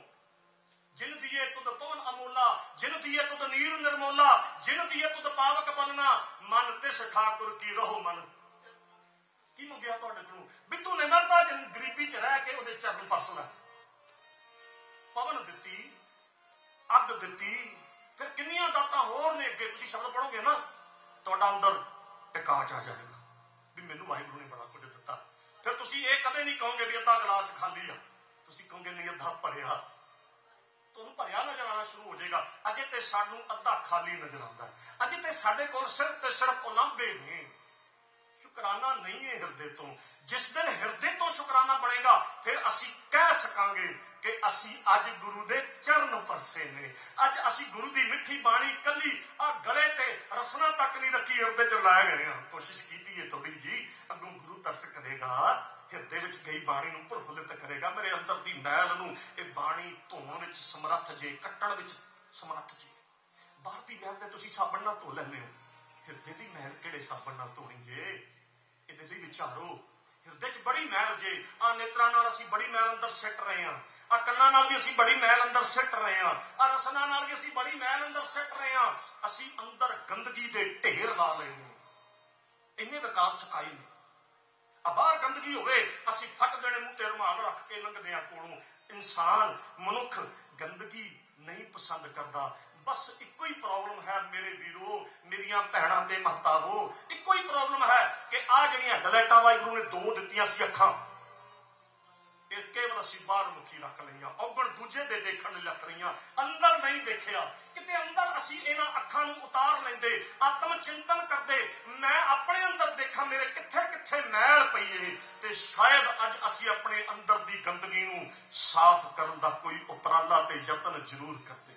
ਜਿਨ ਦੀਏ ਤੁਧ ਪਵਨ ਅਮੋਲਾ, ਜਿਨ ਦੀਏ ਤੁਧ ਨੀਰ ਨਿਰਮੋਲਾ, ਜਿਨ ਦੀਏ ਤੁਧ ਪਾਵਕ ਬੰਨਣਾ, ਮਨ ਤਿਸ ਠਾਕੁਰ ਕੀ ਰਹੋ ਮਨ। ਕੀ ਮੰਗਿਆ ਤੁਹਾਡੇ ਕੋਲੋਂ? ਬਿੱਤੂ ਨਿਮਰਤਾ ਗਰੀਬੀ ਚ ਰਹਿ ਕੇ ਉਹਦੇ ਚਰਨ ਪਰਸ ਲੈ। ਪਵਨ ਦਿੱਤੀ, ਅੱਗ ਦਿੱਤੀ, ਫਿਰ ਕਿੰਨੀਆਂ ਦਾਤਾਂ ਹੋਰ ਨੇ। ਅੱਗੇ ਤੁਸੀਂ ਸ਼ਬਦ ਪੜੋਗੇ ਨਾ, ਤੁਹਾਡਾ ਅੰਦਰ ਟਿਕਾਚ ਆ ਜਾਏਗਾ ਵੀ ਮੈਨੂੰ ਵਾਹਿਗੁਰੂ ਨੇ ਬੜਾ ਕੁਝ ਦਿੱਤਾ। ਫਿਰ ਤੁਸੀਂ ਇਹ ਕਦੇ ਨਹੀਂ ਕਹੋਗੇ ਵੀ ਅੱਧਾ ਗਲਾਸ ਖਾਲੀ ਆ, ਤੁਸੀਂ ਕਹੋਗੇ ਨਹੀਂ ਅੱਧਾ ਭਰਿਆ। ਤੁਹਾਨੂੰ ਭਰਿਆ ਨਜ਼ਰ ਆਉਣਾ ਸ਼ੁਰੂ ਹੋ ਜਾਏਗਾ। ਅਜੇ ਤੇ ਸਾਨੂੰ ਅੱਧਾ ਖਾਲੀ ਨਜ਼ਰ ਆਉਂਦਾ। ਅਜੇ ਤੇ ਸਾਡੇ ਕੋਲ ਸਿਰਫ ਤੇ ਸਿਰਫ ਉਲਾਂਭੇ ਨੇ। ਸ਼ੁਕਰਾਨਾ ਨਹੀਂ ਹੈ ਹਿਰਦੇ ਤੋਂ। ਜਿਸ ਦਿਨ ਹਿਰਦੇ ਤੋਂ ਸ਼ੁਕਰਾਨਾ ਬਣੇਗਾ, ਫਿਰ ਅਸੀਂ ਕਹਿ ਸਕਾਂਗੇ ਕਿ ਅਸੀਂ ਅੱਜ ਗੁਰੂ ਦੇ ਚਰਨ ਪਰਸੇ ਨੇ। ਅੱਜ ਅਸੀਂ ਗੁਰੂ ਦੀ ਮਿੱਠੀ ਬਾਣੀ ਕੱਲੀ ਆ ਗਲੇ ਤੇ ਰਸਨਾ ਤੱਕ ਨਹੀਂ ਰੱਖੀ, ਹਿਰਦੇ ਚ ਲੈ ਗਏ ਹਾਂ। ਕੋਸ਼ਿਸ਼ ਕੀਤੀ ਹੈ ਥੋੜੀ ਜੀ, ਅੱਗੋਂ ਗੁਰੂ ਤਰਸ ਕਰੇਗਾ, ਹਿਰਦੇ ਵਿੱਚ ਗਈ ਬਾਣੀ ਨੂੰ ਪ੍ਰਫੁੱਲਿਤ ਕਰੇਗਾ। ਮੇਰੇ ਅੰਦਰ ਦੀ ਮੈਲ ਨੂੰ ਇਹ ਬਾਣੀ ਧੋਣ ਵਿੱਚ ਸਮਰੱਥ ਜੇ, ਕੱਟਣ ਵਿੱਚ ਸਮਰੱਥ ਜੇ। ਬਾਹਰ ਦੀ ਮੈਲ ਤੇ ਤੁਸੀਂ ਸਾਬਣ ਨਾਲ ਧੋ ਲੈਂਦੇ ਹੋ, ਹਿਰਦੇ ਦੀ ਮੈਲ ਕਿਹੜੇ ਸਾਬਣ ਨਾਲ ਧੋਣੀ ਜੇ? ਇਹਦੇ ਲਈ ਵਿਚਾਰੋ। ਹਿਰਦੇ ਚ ਬੜੀ ਮੈਲ ਜੇ। ਆ ਨੇਤਰਾਂ ਨਾਲ ਅਸੀਂ ਬੜੀ ਮੈਲ ਅੰਦਰ ਸਿੱਟ ਰਹੇ ਹਾਂ, ਆ ਕੰਨਾਂ ਨਾਲ ਵੀ ਅਸੀਂ ਬੜੀ ਮੈਲ ਅੰਦਰ ਸਿੱਟ ਰਹੇ ਹਾਂ, ਆ ਰਸਨਾ ਨਾਲ ਵੀ ਅਸੀਂ ਬੜੀ ਮੈਲ ਅੰਦਰ ਸਿੱਟ ਰਹੇ ਹਾਂ। ਅਸੀਂ ਅੰਦਰ ਗੰਦਗੀ ਦੇ ਢੇਰ ਲਾ ਲਏ ਨੇ, ਇੰਨੇ ਵਿਕਾਰ ਛਕਾਈ ਨੇ। ਆ ਬਾਹਰ ਗੰਦਗੀ ਹੋਵੇ, ਅਸੀਂ ਫੱਟ ਦੇਣੇ ਮੂੰਹ ਤੇ ਰੁਮਾਲ ਰੱਖ ਕੇ ਲੰਘਦੇ ਹਾਂ ਕੋਲੋਂ। ਇਨਸਾਨ, ਮਨੁੱਖ ਗੰਦਗੀ ਨਹੀਂ ਪਸੰਦ ਕਰਦਾ। ਬਸ ਇੱਕੋ ਹੀ ਪ੍ਰੋਬਲਮ ਹੈ ਮੇਰੇ ਵੀਰੋ, ਮੇਰੀਆਂ ਭੈਣਾਂ ਤੇ ਮਹਤਾਵੋ, ਇੱਕੋ ਹੀ ਪ੍ਰੋਬਲਮ ਹੈ ਕਿ ਆ ਜਿਹੜੀਆਂ ਡਲੈਟਾਂ ਵਾਹਿਗੁਰੂ ਨੇ ਦੋ ਦਿੱਤੀਆਂ ਸੀ ਅੱਖਾਂ, ਇਹ ਕੇਵਲ ਅਸੀਂ ਬਾਹਰ ਮੁਖੀ ਰੱਖ ਲਈਆਂ, ਔਗਣ ਦੂਜੇ ਦੇ ਦੇਖਣ ਲਈ ਰੱਖ ਰਹੀਆਂ, ਅੰਦਰ ਨਹੀਂ ਦੇਖਿਆ। ਕਿਤੇ ਅੰਦਰ ਅਸੀਂ ਇਹਨਾਂ ਅੱਖਾਂ ਨੂੰ ਉਤਾਰ ਲੈਂਦੇ, ਆਤਮ ਚਿੰਤਨ ਕਰਦੇ, ਮੈਂ ਆਪਣੇ ਅੰਦਰ ਦੇਖਾਂ ਮੇਰੇ ਕਿੱਥੇ ਕਿੱਥੇ ਮੈਲ ਪਈ ਏ, ਤੇ ਸ਼ਾਇਦ ਅੱਜ ਅਸੀਂ ਆਪਣੇ ਅੰਦਰ ਦੀ ਗੰਦਗੀ ਨੂੰ ਸਾਫ਼ ਕਰਨ ਦਾ ਕੋਈ ਉਪਰਾਲਾ ਤੇ ਯਤਨ ਜ਼ਰੂਰ ਕਰਦੇ।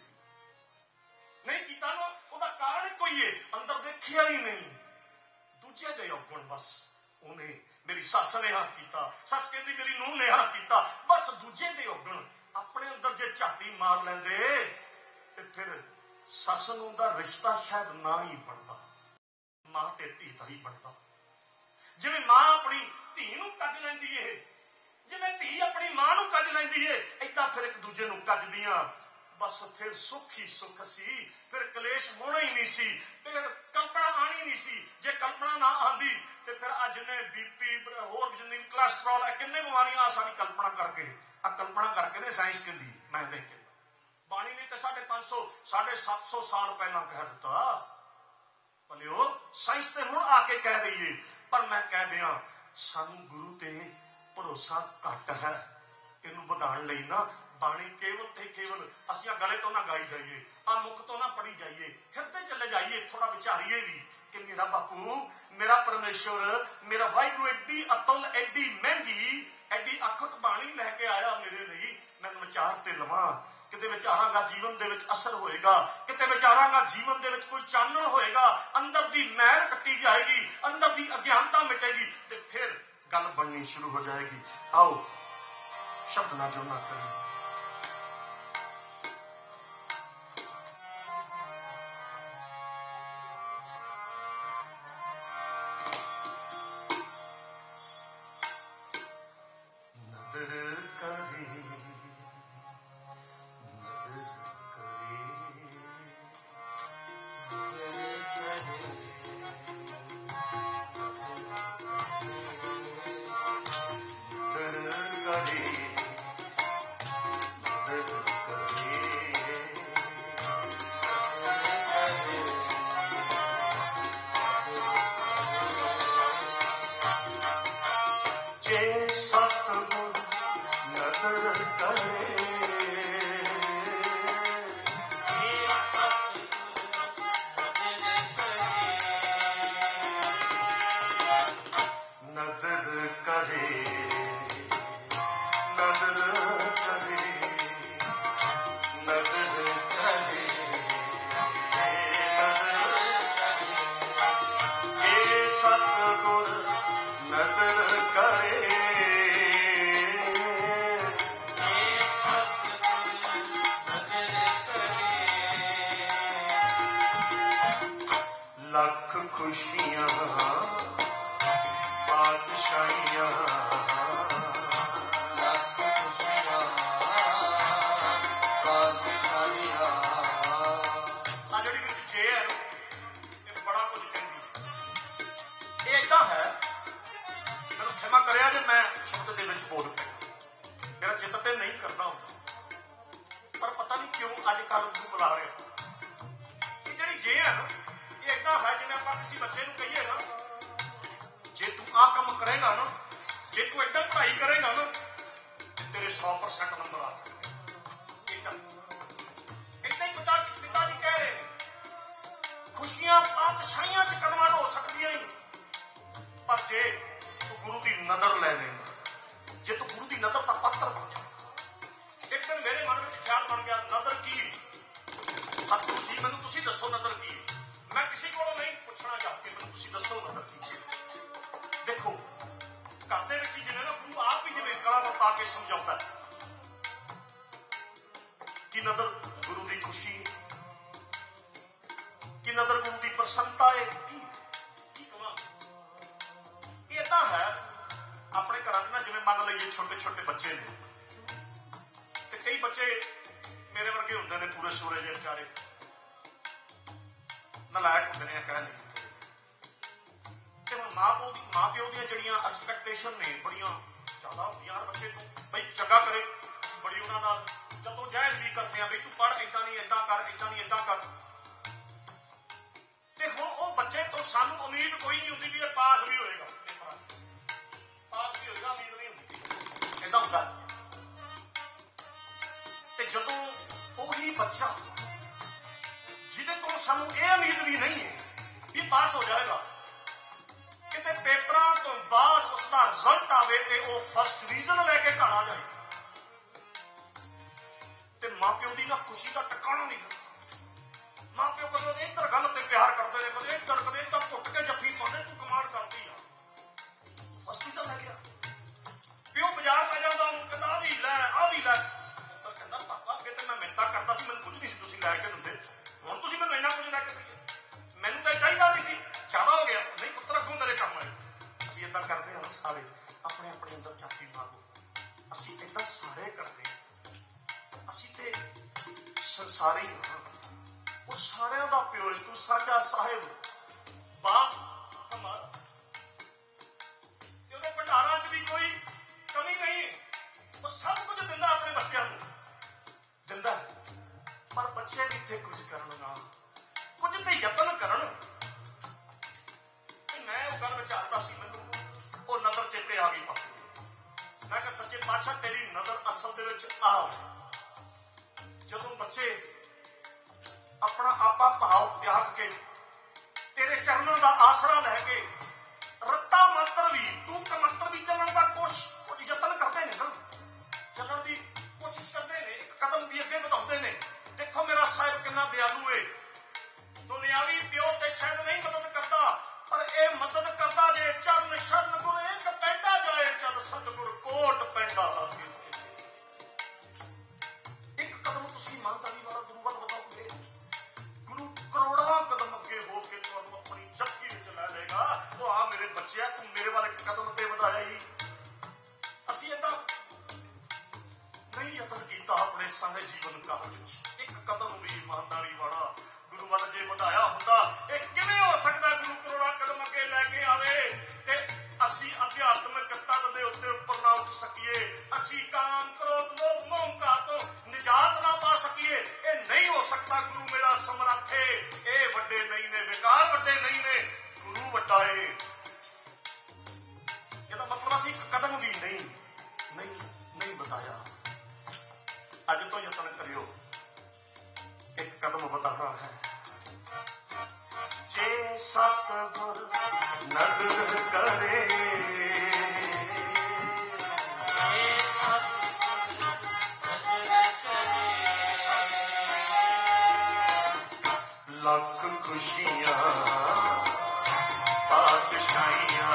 ਨਹੀਂ ਕੀਤਾ ਨਾ, ਉਹਦਾ ਕਾਰਨ ਕੋਈ ਏ, ਅੰਦਰ ਦੇਖਿਆ ਹੀ ਨਹੀਂ। ਦੂਜੇ ਦੇ ਔਗਣ, ਬਸ ਉਹਨੇ ਮੇਰੀ ਸੱਸ ਨੇ ਹਾਂ ਕੀਤਾ, ਸੱਸ ਕਹਿੰਦੀ ਮੇਰੀ ਨੂੰਹ ਨੇ ਹਾਂ ਕੀਤਾ, ਬਸ ਦੂਜੇ ਦੇ ਔਗਣ। ਆਪਣੇ ਅੰਦਰ ਜੇ ਝਾਤੀ ਮਾਰ ਲੈਂਦੇ ਤੇ ਫਿਰ ਸੱਸ ਨੂੰ ਦਾ ਰਿਸ਼ਤਾ ਸ਼ਾਇਦ ਨਾ ਹੀ ਬਣਦਾ, ਮਾਂ ਤੇ ਧੀ ਦਾ ਹੀ ਬਣਦਾ। ਜਿਵੇਂ ਮਾਂ ਆਪਣੀ ਧੀ ਨੂੰ ਕੱਜ ਲੈਂਦੀ ਏ, ਜਿਵੇਂ ਧੀ ਆਪਣੀ ਮਾਂ ਨੂੰ ਕੱਜ ਲੈਂਦੀ ਏ, ਏਦਾਂ ਫਿਰ ਇੱਕ ਦੂਜੇ ਨੂੰ ਕੱਜਦੀਆਂ। ਬਸ ਫਿਰ ਸੁੱਖ ਹੀ ਸੁੱਖ ਸੀ, ਫਿਰ ਕਲੇਸ਼ ਹੋਣਾ ਹੀ ਨਹੀਂ ਸੀ, ਫਿਰ ਕਲਪਨਾ ਆਣੀ ਨਹੀਂ ਸੀ। ਜੇ ਕਲਪਨਾ ਨਾ ਆਂਦੀ ਤੇ ਤੇ ਫਿਰ ਆ ਜਿੰਨੇ ਬੀਪੀ ਹੋਰ ਜਿੰਨੀ ਕੋਲੈਸਟਰੋਲ ਕਿੰਨੇ ਬਿਮਾਰੀਆਂ ਆ ਸਾਰੀ ਕਲਪਨਾ ਕਰਕੇ ਆ ਕਲਪਨਾ ਕਰਕੇ ਨੇ ਸਾਇੰਸ ਕਹਿੰਦੀ ਮੈਂ ਦੇਖ ਕੇ ਬਾਣੀ ਨੇ ਤਾਂ ਸਾਢੇ ਪੰਜ ਸੌ ਸਾਢੇ ਸੱਤ ਸੌ ਸਾਲ ਪਹਿਲਾਂ ਕਹਿ ਦਿੱਤਾ ਭਲਿਓ ਸਾਇੰਸ ਤੇ ਹੁਣ ਆ ਕੇ ਕਹਿ ਰਹੀ ਹੈ ਪਰ ਮੈਂ ਕਹਿ ਦਿਆਂ ਸਾਨੂੰ ਗੁਰੂ ਤੇ ਭਰੋਸਾ ਘੱਟ ਹੈ ਇਹਨੂੰ ਵਧਾਉਣ ਲਈ ਨਾ ਬਾਣੀ ਕੇਵਲ ਤੇ ਕੇਵਲ ਅਸੀਂ ਆ ਗਲੇ ਤੋਂ ਨਾ ਗਾਈ ਜਾਈਏ ਆ ਮੁਖ ਤੋਂ ਨਾ ਪੜੀ ਜਾਈਏ ਹਿਰਦੇ ਚੱਲੇ ਜਾਈਏ ਥੋੜਾ ਵਿਚਾਰੀਏ ਵੀ ਕਿ ਮੇਰਾ ਬਾਪੂ ਮੇਰਾ ਪਰਮੇਸ਼ਵਰ ਮੇਰਾ ਵਾਹਿਗੁਰੂ ਐਡੀ ਅਤੁੱਲ ਐਡੀ ਮਹਿੰਗੀ ਐਡੀ ਅਖੁੱਟ ਬਾਣੀ ਲੈ ਕੇ ਆਇਆ ਮੇਰੇ ਲਈ ਮੈਂ ਵਿਚਾਰ ਤੇ ਲਵਾਂ ਕਿਤੇ ਵਿਚਾਰਾਂਗਾ ਜੀਵਨ ਦੇ ਵਿੱਚ ਅਸਰ ਹੋਏਗਾ ਕਿਤੇ ਵਿਚਾਰਾਂਗਾ ਜੀਵਨ ਦੇ ਵਿੱਚ ਕੋਈ ਚਾਨਣ ਹੋਏਗਾ ਅੰਦਰ ਦੀ ਮੈਲ ਕੱਟੀ ਜਾਏਗੀ ਅੰਦਰ ਦੀ ਅਗਿਆਨਤਾ ਮਿਟੇਗੀ ਤੇ ਫਿਰ ਗੱਲ ਬਣਨੀ ਸ਼ੁਰੂ ਹੋ ਜਾਏਗੀ ਆਓ ਸ਼ਬਦ ਨਾਲ ਜੁੜਨਾ ਕਰੀਏ ਖੁਸ਼ੀਆਂ ਪਾਤਸ਼ਾਹੀਆਂ ਲੱਖ ਖੁਸ਼ੀਆਂ ਪਾਤਸ਼ਾਹੀਆਂ ਆ ਜਿਹੜੀ ਵਿੱਚ ਜੇ ਹੈ ਇਹ ਬੜਾ ਕੁਝ ਕਹਿੰਦੀ ਇਹ ਏਦਾਂ ਹੈ ਮੈਨੂੰ ਖਿਮਾ ਕਰਿਆ ਜੇ ਮੈਂ ਸ਼ਬਦ ਦੇ ਵਿੱਚ ਬੋਲ ਪਿਆ ਮੇਰਾ ਚਿੱਤ ਤੇ ਨਹੀਂ ਕਰਦਾ ਹੁੰਦਾ ਪਰ ਪਤਾ ਨਹੀਂ ਕਿਉਂ ਅੱਜ ਕੱਲ੍ਹ ਨੂੰ ਬੁਲਾ ਰਿਹਾ ਇਹ ਜਿਹੜੀ ਜੇ ਹੈ ਨਾ ਇਹ ਏਦਾਂ ਹੈ ਜਿਵੇਂ ਆਪਾਂ ਕਿਸੇ ਬੱਚੇ ਨੂੰ ਕਹੀਏ ਨਾ ਜੇ ਤੂੰ ਆਹ ਕੰਮ ਕਰੇਗਾ ਨਾ ਜੇ ਤੂੰ ਏਦਾਂ ਪੜ੍ਹਾਈ ਕਰੇਗਾ ਨਾ ਤੇਰੇ ਸੌ ਪਰਸੈਂਟ ਨੰਬਰ ਆ ਸਕਦੇ ਏਦਾਂ ਏਦਾਂ ਹੀ ਪਿਤਾ ਪਿਤਾ ਜੀ ਕਹਿ ਰਹੇ ਖੁਸ਼ੀਆਂ ਪਾਤਸ਼ਾਹੀਆਂ ਚ ਕਨਵਰਟ ਹੋ ਸਕਦੀਆਂ ਹੀ ਪਰ ਜੇ ਤੂੰ ਗੁਰੂ ਦੀ ਨਜ਼ਰ ਲੈ ਲੈਂਗਾ ਜੇ ਤੂੰ ਗੁਰੂ ਦੀ ਨਜ਼ਰ ਦਾ ਪਾਤਰ ਬਣ ਜਾ ਇੱਕ ਦਿਨ ਮੇਰੇ ਮਨ ਵਿੱਚ ਖਿਆਲ ਬਣ ਗਿਆ ਨਜ਼ਰ ਕੀ ਸਤਿਗੁਰੂ ਜੀ ਮੈਨੂੰ ਤੁਸੀਂ ਦੱਸੋ ਨਜ਼ਰ ਕੀ ਮੈਂ ਕਿਸੇ ਕੋਲੋਂ ਨਹੀਂ ਪੁੱਛਣਾ ਜਾ ਕੇ ਮੈਨੂੰ ਤੁਸੀਂ ਦੱਸੋ ਨਜ਼ਰ ਕੀ ਦੇਖੋ ਘਰ ਦੇ ਵਿੱਚ ਜਿਵੇਂ ਨਾ ਗੁਰੂ ਆਪ ਵੀ ਜਿਵੇਂ ਕਲਾ ਵਰਤਾ ਕੇ ਸਮਝਾਉਂਦਾ ਕਿ ਨਜ਼ਰ ਗੁਰੂ ਦੀ ਖੁਸ਼ੀ ਕਿ ਨਜ਼ਰ ਗੁਰੂ ਦੀ ਪ੍ਰਸੰਨਤਾ ਹੈ ਕੀ ਕੀ ਕਹਾਂ ਇਹ ਤਾਂ ਹੈ ਆਪਣੇ ਘਰਾਂ 'ਚ ਨਾ ਜਿਵੇਂ ਮੰਨ ਲਈਏ ਛੋਟੇ ਛੋਟੇ ਬੱਚੇ ਨੇ ਤੇ ਕਈ ਬੱਚੇ ਮੇਰੇ ਵਰਗੇ ਹੁੰਦੇ ਨੇ ਪੂਰੇ ਸੂਰੇ ਜਿਹੇ ਵਿਚਾਰੇ ਨਲਾਇਕ ਹੁੰਦੇ ਨੇ ਕਹਿ ਨਹੀਂ ਤੇ ਹੁਣ ਮਾਂ ਪਿਓ ਦੀ ਮਾਂ ਪਿਓ ਦੀਆਂ ਜਿਹੜੀਆਂ ਐਕਸਪੈਕਟੇਸ਼ਨ ਨੇ ਬੜੀਆਂ ਜ਼ਿਆਦਾ ਹੁੰਦੀਆਂ ਹਰ ਬੱਚੇ ਤੋਂ ਬਈ ਚੰਗਾ ਕਰੇ ਬੜੀ ਉਹਨਾਂ ਨਾਲ ਜਦੋਂ ਜਾਇਜ਼ ਵੀ ਕਰਦੇ ਆ ਬਈ ਤੂੰ ਪੜ੍ਹ ਏਦਾਂ ਨਹੀਂ ਏਦਾਂ ਕਰ ਏਦਾਂ ਨਹੀਂ ਏਦਾਂ ਕਰ ਤੇ ਹੁਣ ਉਹ ਬੱਚੇ ਤੋਂ ਸਾਨੂੰ ਉਮੀਦ ਕੋਈ ਨਹੀਂ ਹੁੰਦੀ ਵੀ ਇਹ ਪਾਸ ਵੀ ਹੋਏਗਾ ਪਾਸ ਵੀ ਹੋਏਗਾ ਉਮੀਦ ਨਹੀਂ ਹੁੰਦੀ ਏਦਾਂ ਹੁੰਦਾ ਤੇ ਜਦੋਂ ਉਹੀ ਬੱਚਾ ਜਿਹਦੇ ਕੋਲ ਸਾਨੂੰ ਇਹ ਉਮੀਦ ਵੀ ਨਹੀਂ ਹੈ ਵੀ ਪਾਸ ਹੋ ਜਾਏਗਾ ਕਿਤੇ ਪੇਪਰਾਂ ਤੋਂ ਬਾਅਦ ਉਸਦਾ ਰਿਜ਼ਲਟ ਆਵੇ ਤੇ ਉਹ ਫਸਟ ਡਿਵੀਜ਼ਨ ਲੈ ਕੇ ਘਰ ਆ ਜਾਏ ਤੇ ਮਾਂ ਪਿਓ ਦੀ ਨਾ ਖੁਸ਼ੀ ਦਾ ਟਿਕਾਣਾ ਨਹੀਂ ਹੁੰਦਾ ਮਾਂ ਪਿਓ ਕਦੇ ਇੱਧਰ ਗੱਲ ਤੇ ਪਿਆਰ ਕਰਦੇ ਨੇ ਕਦੇ ਇੱਧਰ ਕਦੇ ਇੱਧਰ ਘੁੱਟ ਕੇ ਜੱਫੀ ਪਾਉਂਦੇ ਤੂੰ ਕਮਾਲ ਕਰਦੀ ਆ ਫਸਟ ਡਿਵੀਜ਼ਨ ਲੈ ਗਿਆ ਪਿਓ ਬਾਜ਼ਾਰ ਲੈ ਜਾਂਦਾ ਉਹਨੂੰ ਕਹਿੰਦਾ ਆ ਵੀ ਲੈ ਆ ਵੀ ਲੈ ਪੁੱਤਰ ਕਹਿੰਦਾ ਪਾਪਾ ਅੱਗੇ ਤੇ ਮੈਂ ਮਿਹਨਤਾਂ ਕਰਦਾ ਸੀ ਮੈਨੂੰ ਕੁਝ ਨਹੀਂ ਸੀ ਤੁਸੀਂ ਲੈ ਕੇ ਦਿੰਦੇ ਹੁਣ ਤੁਸੀਂ ਮੈਨੂੰ ਇੰਨਾ ਕੁਝ ਲੈ ਕੇ ਦਿੱਤੇ ਮੈਨੂੰ ਤਾਂ ਚਾਹੀਦਾ ਨਹੀਂ ਸੀ ਜ਼ਿਆਦਾ ਹੋ ਗਿਆ ਨਹੀਂ ਪੁੱਤਰ ਅੱਗੋਂ ਤੇਰੇ ਕੰਮ ਆਏ ਅਸੀਂ ਏਦਾਂ ਕਰਦੇ ਹਾਂ ਸਾਰੇ ਆਪਣੇ ਆਪਣੇ ਅੰਦਰ ਝਾਤੀ ਮਾਰੋ ਅਸੀਂ ਏਦਾਂ ਸਾਰੇ ਕਰਦੇ ਅਸੀਂ ਤੇ ਸੰਸਾਰੀ ਹਾਂ ਉਹ ਸਾਰਿਆਂ ਦਾ ਪਿਓ ਤੂੰ ਸਾਡਾ ਸਾਹਿਬ ਬਾਪ ਹਮਾਰਾ ਗੱਲ ਵਿਚਾਰਦਾ ਸੀ, ਮੈਨੂੰ ਉਹ ਨਜ਼ਰ ਚੇਤੇ ਆ ਗਈ ਬਾਪੂ। ਮੈਂ ਕਿਹਾ ਸੱਚੇ ਪਾਤਸ਼ਾਹ ਤੇਰੀ ਨਜ਼ਰ ਅਸਲ ਦੇ ਵਿੱਚ ਆ, ਜਦੋਂ ਬੱਚੇ ਆਪਣਾ ਆਪਾ ਭਾਵ ਤਿਆਗ ਕੇ ਤੇਰੇ ਚਰਨਾਂ ਦਾ ਆਸਰਾ ਲੈ ਕੇ ਰੱਤਾ ਮੰਤਰ ਵੀ ਤੂੰ ਕਮੰਤਰ ਵੀ ਚੱਲਣ ਦਾ ਕੋਸ਼ਿਸ਼ ਯਤਨ ਕਰਦੇ ਨੇ ਨਾ, ਚੱਲਣ ਦੀ ਕੋਸ਼ਿਸ਼ ਕਰਦੇ ਨੇ, ਇੱਕ ਕਦਮ ਵੀ ਅੱਗੇ ਵਧਾਉਂਦੇ ਨੇ। ਦੇਖੋ ਮੇਰਾ ਸਾਹਿਬ ਕਿੰਨਾ ਦਿਆਲੂ ਏ, ਦੁਨਿਆਵੀ ਪਿਓ ਤੇ ਸ਼ਾਇਦ ਨਹੀਂ ਮਦਦ ਕਰਦਾ, ਪਰ ਇਹ ਮਦਦ ਕਰਦਾ ਜੇ ਚਰਨ ਸ਼ਰਨ ਗੁਰ ਇੱਕ ਪੈਂਡਾ ਜਾਏ ਚੱਲ ਸਤਿਗੁਰ ਕੋਟ ਪੈਂਡਾ ਲਾਗੇ। ਇੱਕ ਕਦਮ ਤੁਸੀਂ ਇਮਾਨਦਾਰੀ ਵਾਲਾ ਗੁਰੂ ਵੱਲ ਵਧਾਓਗੇ, ਗੁਰੂ ਕਰੋੜਾਂ ਕਦਮ ਅੱਗੇ ਹੋ ਕੇ ਤੁਹਾਨੂੰ ਆਪਣੀ ਜੱਫੀ ਵਿੱਚ ਲੈ ਲਏਗਾ। ਉਹ ਆ ਮੇਰੇ ਬੱਚਿਆ, ਤੂੰ ਮੇਰੇ ਵੱਲ ਇੱਕ ਕਦਮ ਤੇ ਵਧਾਇਆ ਹੀ। ਅਸੀਂ ਏਦਾਂ ਨਹੀਂ ਯਤਨ ਕੀਤਾ ਆਪਣੇ ਸਾਰੇ ਜੀਵਨ ਕਾਲ ਵਿੱਚ, ਇੱਕ ਕਦਮ ਵੀ ਇਮਾਨਦਾਰੀ ਵਾਲਾ ਗੁਰੂ ਵੱਲ ਜੇ ਵਧਾਇਆ ਹੁੰਦਾ। ਇਹ ਕਿਵੇਂ ਹੋ ਸਕਦਾ ਗੁਰੂ ਕਰੋੜਾਂ ਕਦਮ ਅੱਗੇ ਲੈ ਕੇ ਆਵੇ ਤੇ ਅਸੀਂ ਅਧਿਆਤਮਿਕ ਤਲ ਦੇ ਉੱਤੇ ਉੱਪਰ ਨਾ ਉੱਠ ਸਕੀਏ, ਅਸੀਂ ਕਾਮ ਕ੍ਰੋਧ ਲੋਭ ਮੋਹ ਹੰਕਾਰ ਤੋਂ ਨਿਜਾਤ ਨਾ ਪਾ ਸਕੀਏ। ਇਹ ਨਹੀਂ ਹੋ ਸਕਦਾ। ਗੁਰੂ ਮੇਰਾ ਸਮਰੱਥ ਏ, ਇਹ ਵੱਡੇ ਨਹੀਂ ਨੇ, ਵਿਕਾਰ ਵੱਡੇ ਨਹੀਂ ਨੇ, ਗੁਰੂ ਵੱਡਾ ਏ। ਇਹਦਾ ਮਤਲਬ ਅਸੀਂ ਇੱਕ ਕਦਮ ਵੀ ਨਹੀਂ ਨਹੀਂ ਨਹੀਂ ਵਧਾਇਆ। ਅੱਜ ਤੋਂ ਯਤਨ ਕਰਿਓ, ਇੱਕ ਕਦਮ ਵਧਾਉਣਾ ਹੈ। ਜੇ ਸਤਿਗੁਰ ਨਦਰ ਕਰੇ, ਜੇ ਸਤਿਗੁਰ ਨਦਰ ਕਰੇ, ਲੱਖ ਖੁਸ਼ੀਆਂ ਪਾਤਸ਼ਾਹੀਆਂ,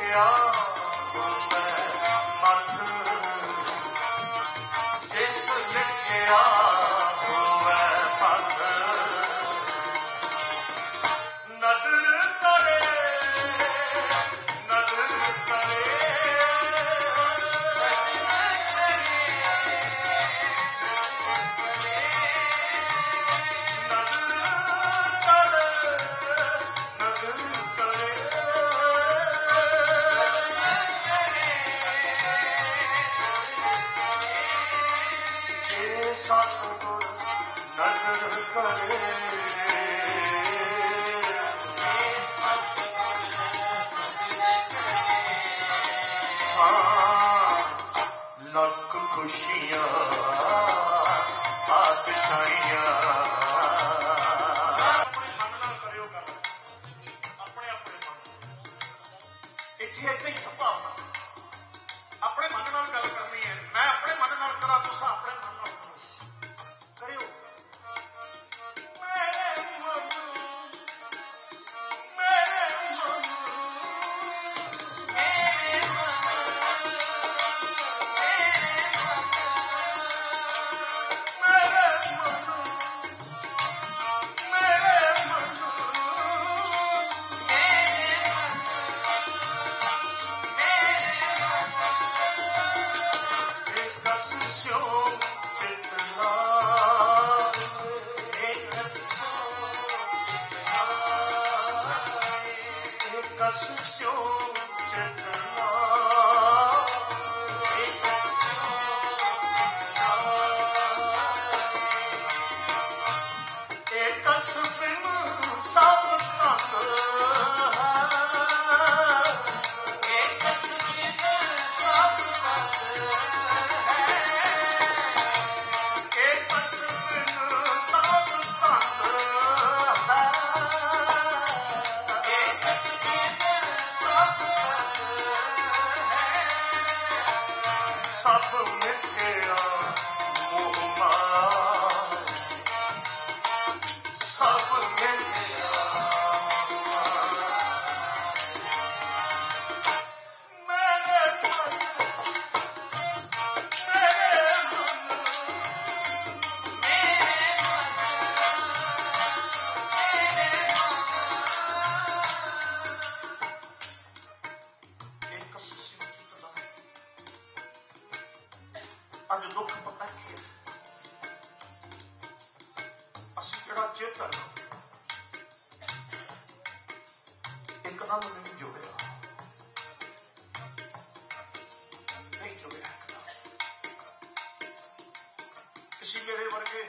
ਲਿਖਿਆ ਹੋਵੇ ਮੱਥ, ਜਿਸ ਲਿਖਿਆ ਹੋਵੇ ਪੱਥ, ਨਦਰ ਕਰੇ ਨਦਰ ਕਰੇ ਸਤਿਗੁਰ ਨਦਰ ਕਰੇ, ਹਾਂ ਲੱਖ ਖੁਸ਼ੀਆਂ ਬਾਦਸ਼ਾਹੀਆਂ। ਆਪਣੇ ਮਨ ਨਾਲ ਕਰਿਓ ਗੱਲ, ਆਪਣੇ ਆਪਣੇ ਮਨ। ਇੱਥੇ ਏਦਾਂ ਹੀ ਭਾਵਨਾ ਆਪਣੇ ਮਨ ਨਾਲ ਗੱਲ ਕਰਨੀ ਹੈ। ਮੈਂ ਆਪਣੇ ਮਨ ਨਾਲ ਕਰਾਂ, ਤੁਸੀਂ ਆਪਣੇ ਮਨ ਨਾਲ ਕਰਿਓ। ਮੇਰੇ ਮਨ ਮੇਰੇ ਮਨ ਮੇਰੇ ਮਨ ਮੇਰੇ ਮਨ ਮੇਰੇ ਮਨ ਕਸ ਸਿਓ ਚਿਤਨਾ, ਕਸ ਸਿਓ ਚਿਤਨਾ, ਕਸ ਬਿਨ ਸਭ ਤੰਗ, ਕਸ ਬਿਨ ਸਭ ਤੰਗ ਹੈ, ਕਸ ਬਿਨ ਸਭ ਤੰਗ ਹੈ, ਕਸ ਬਿਨ ਸਭ ਤੰਗ ਹੈ, ਸਭ ਮਿਥਿਆ ਮੋਹ ਮਾਇਆ, ਸਭ ਮਿਥਿਆ ਮੇਰੇ ਮਨ ਮੇਰੇ ਮਨ ਇੱਕ ਸਿੱਖੀ ਚਲਾ। ਅੱਜ ਦੁੱਖ ਪਤਾ ਕੀ ਹੈ, ਅਸੀਂ ਜਿਹੜਾ ਚੇਤਨ ਇੱਕ ਨਾਲ ਨਹੀਂ ਜੁੜਿਆ, ਨਹੀਂ ਜੁੜਿਆ। ਕਿਸੇ ਮੇਰੇ ਵਰਗੇ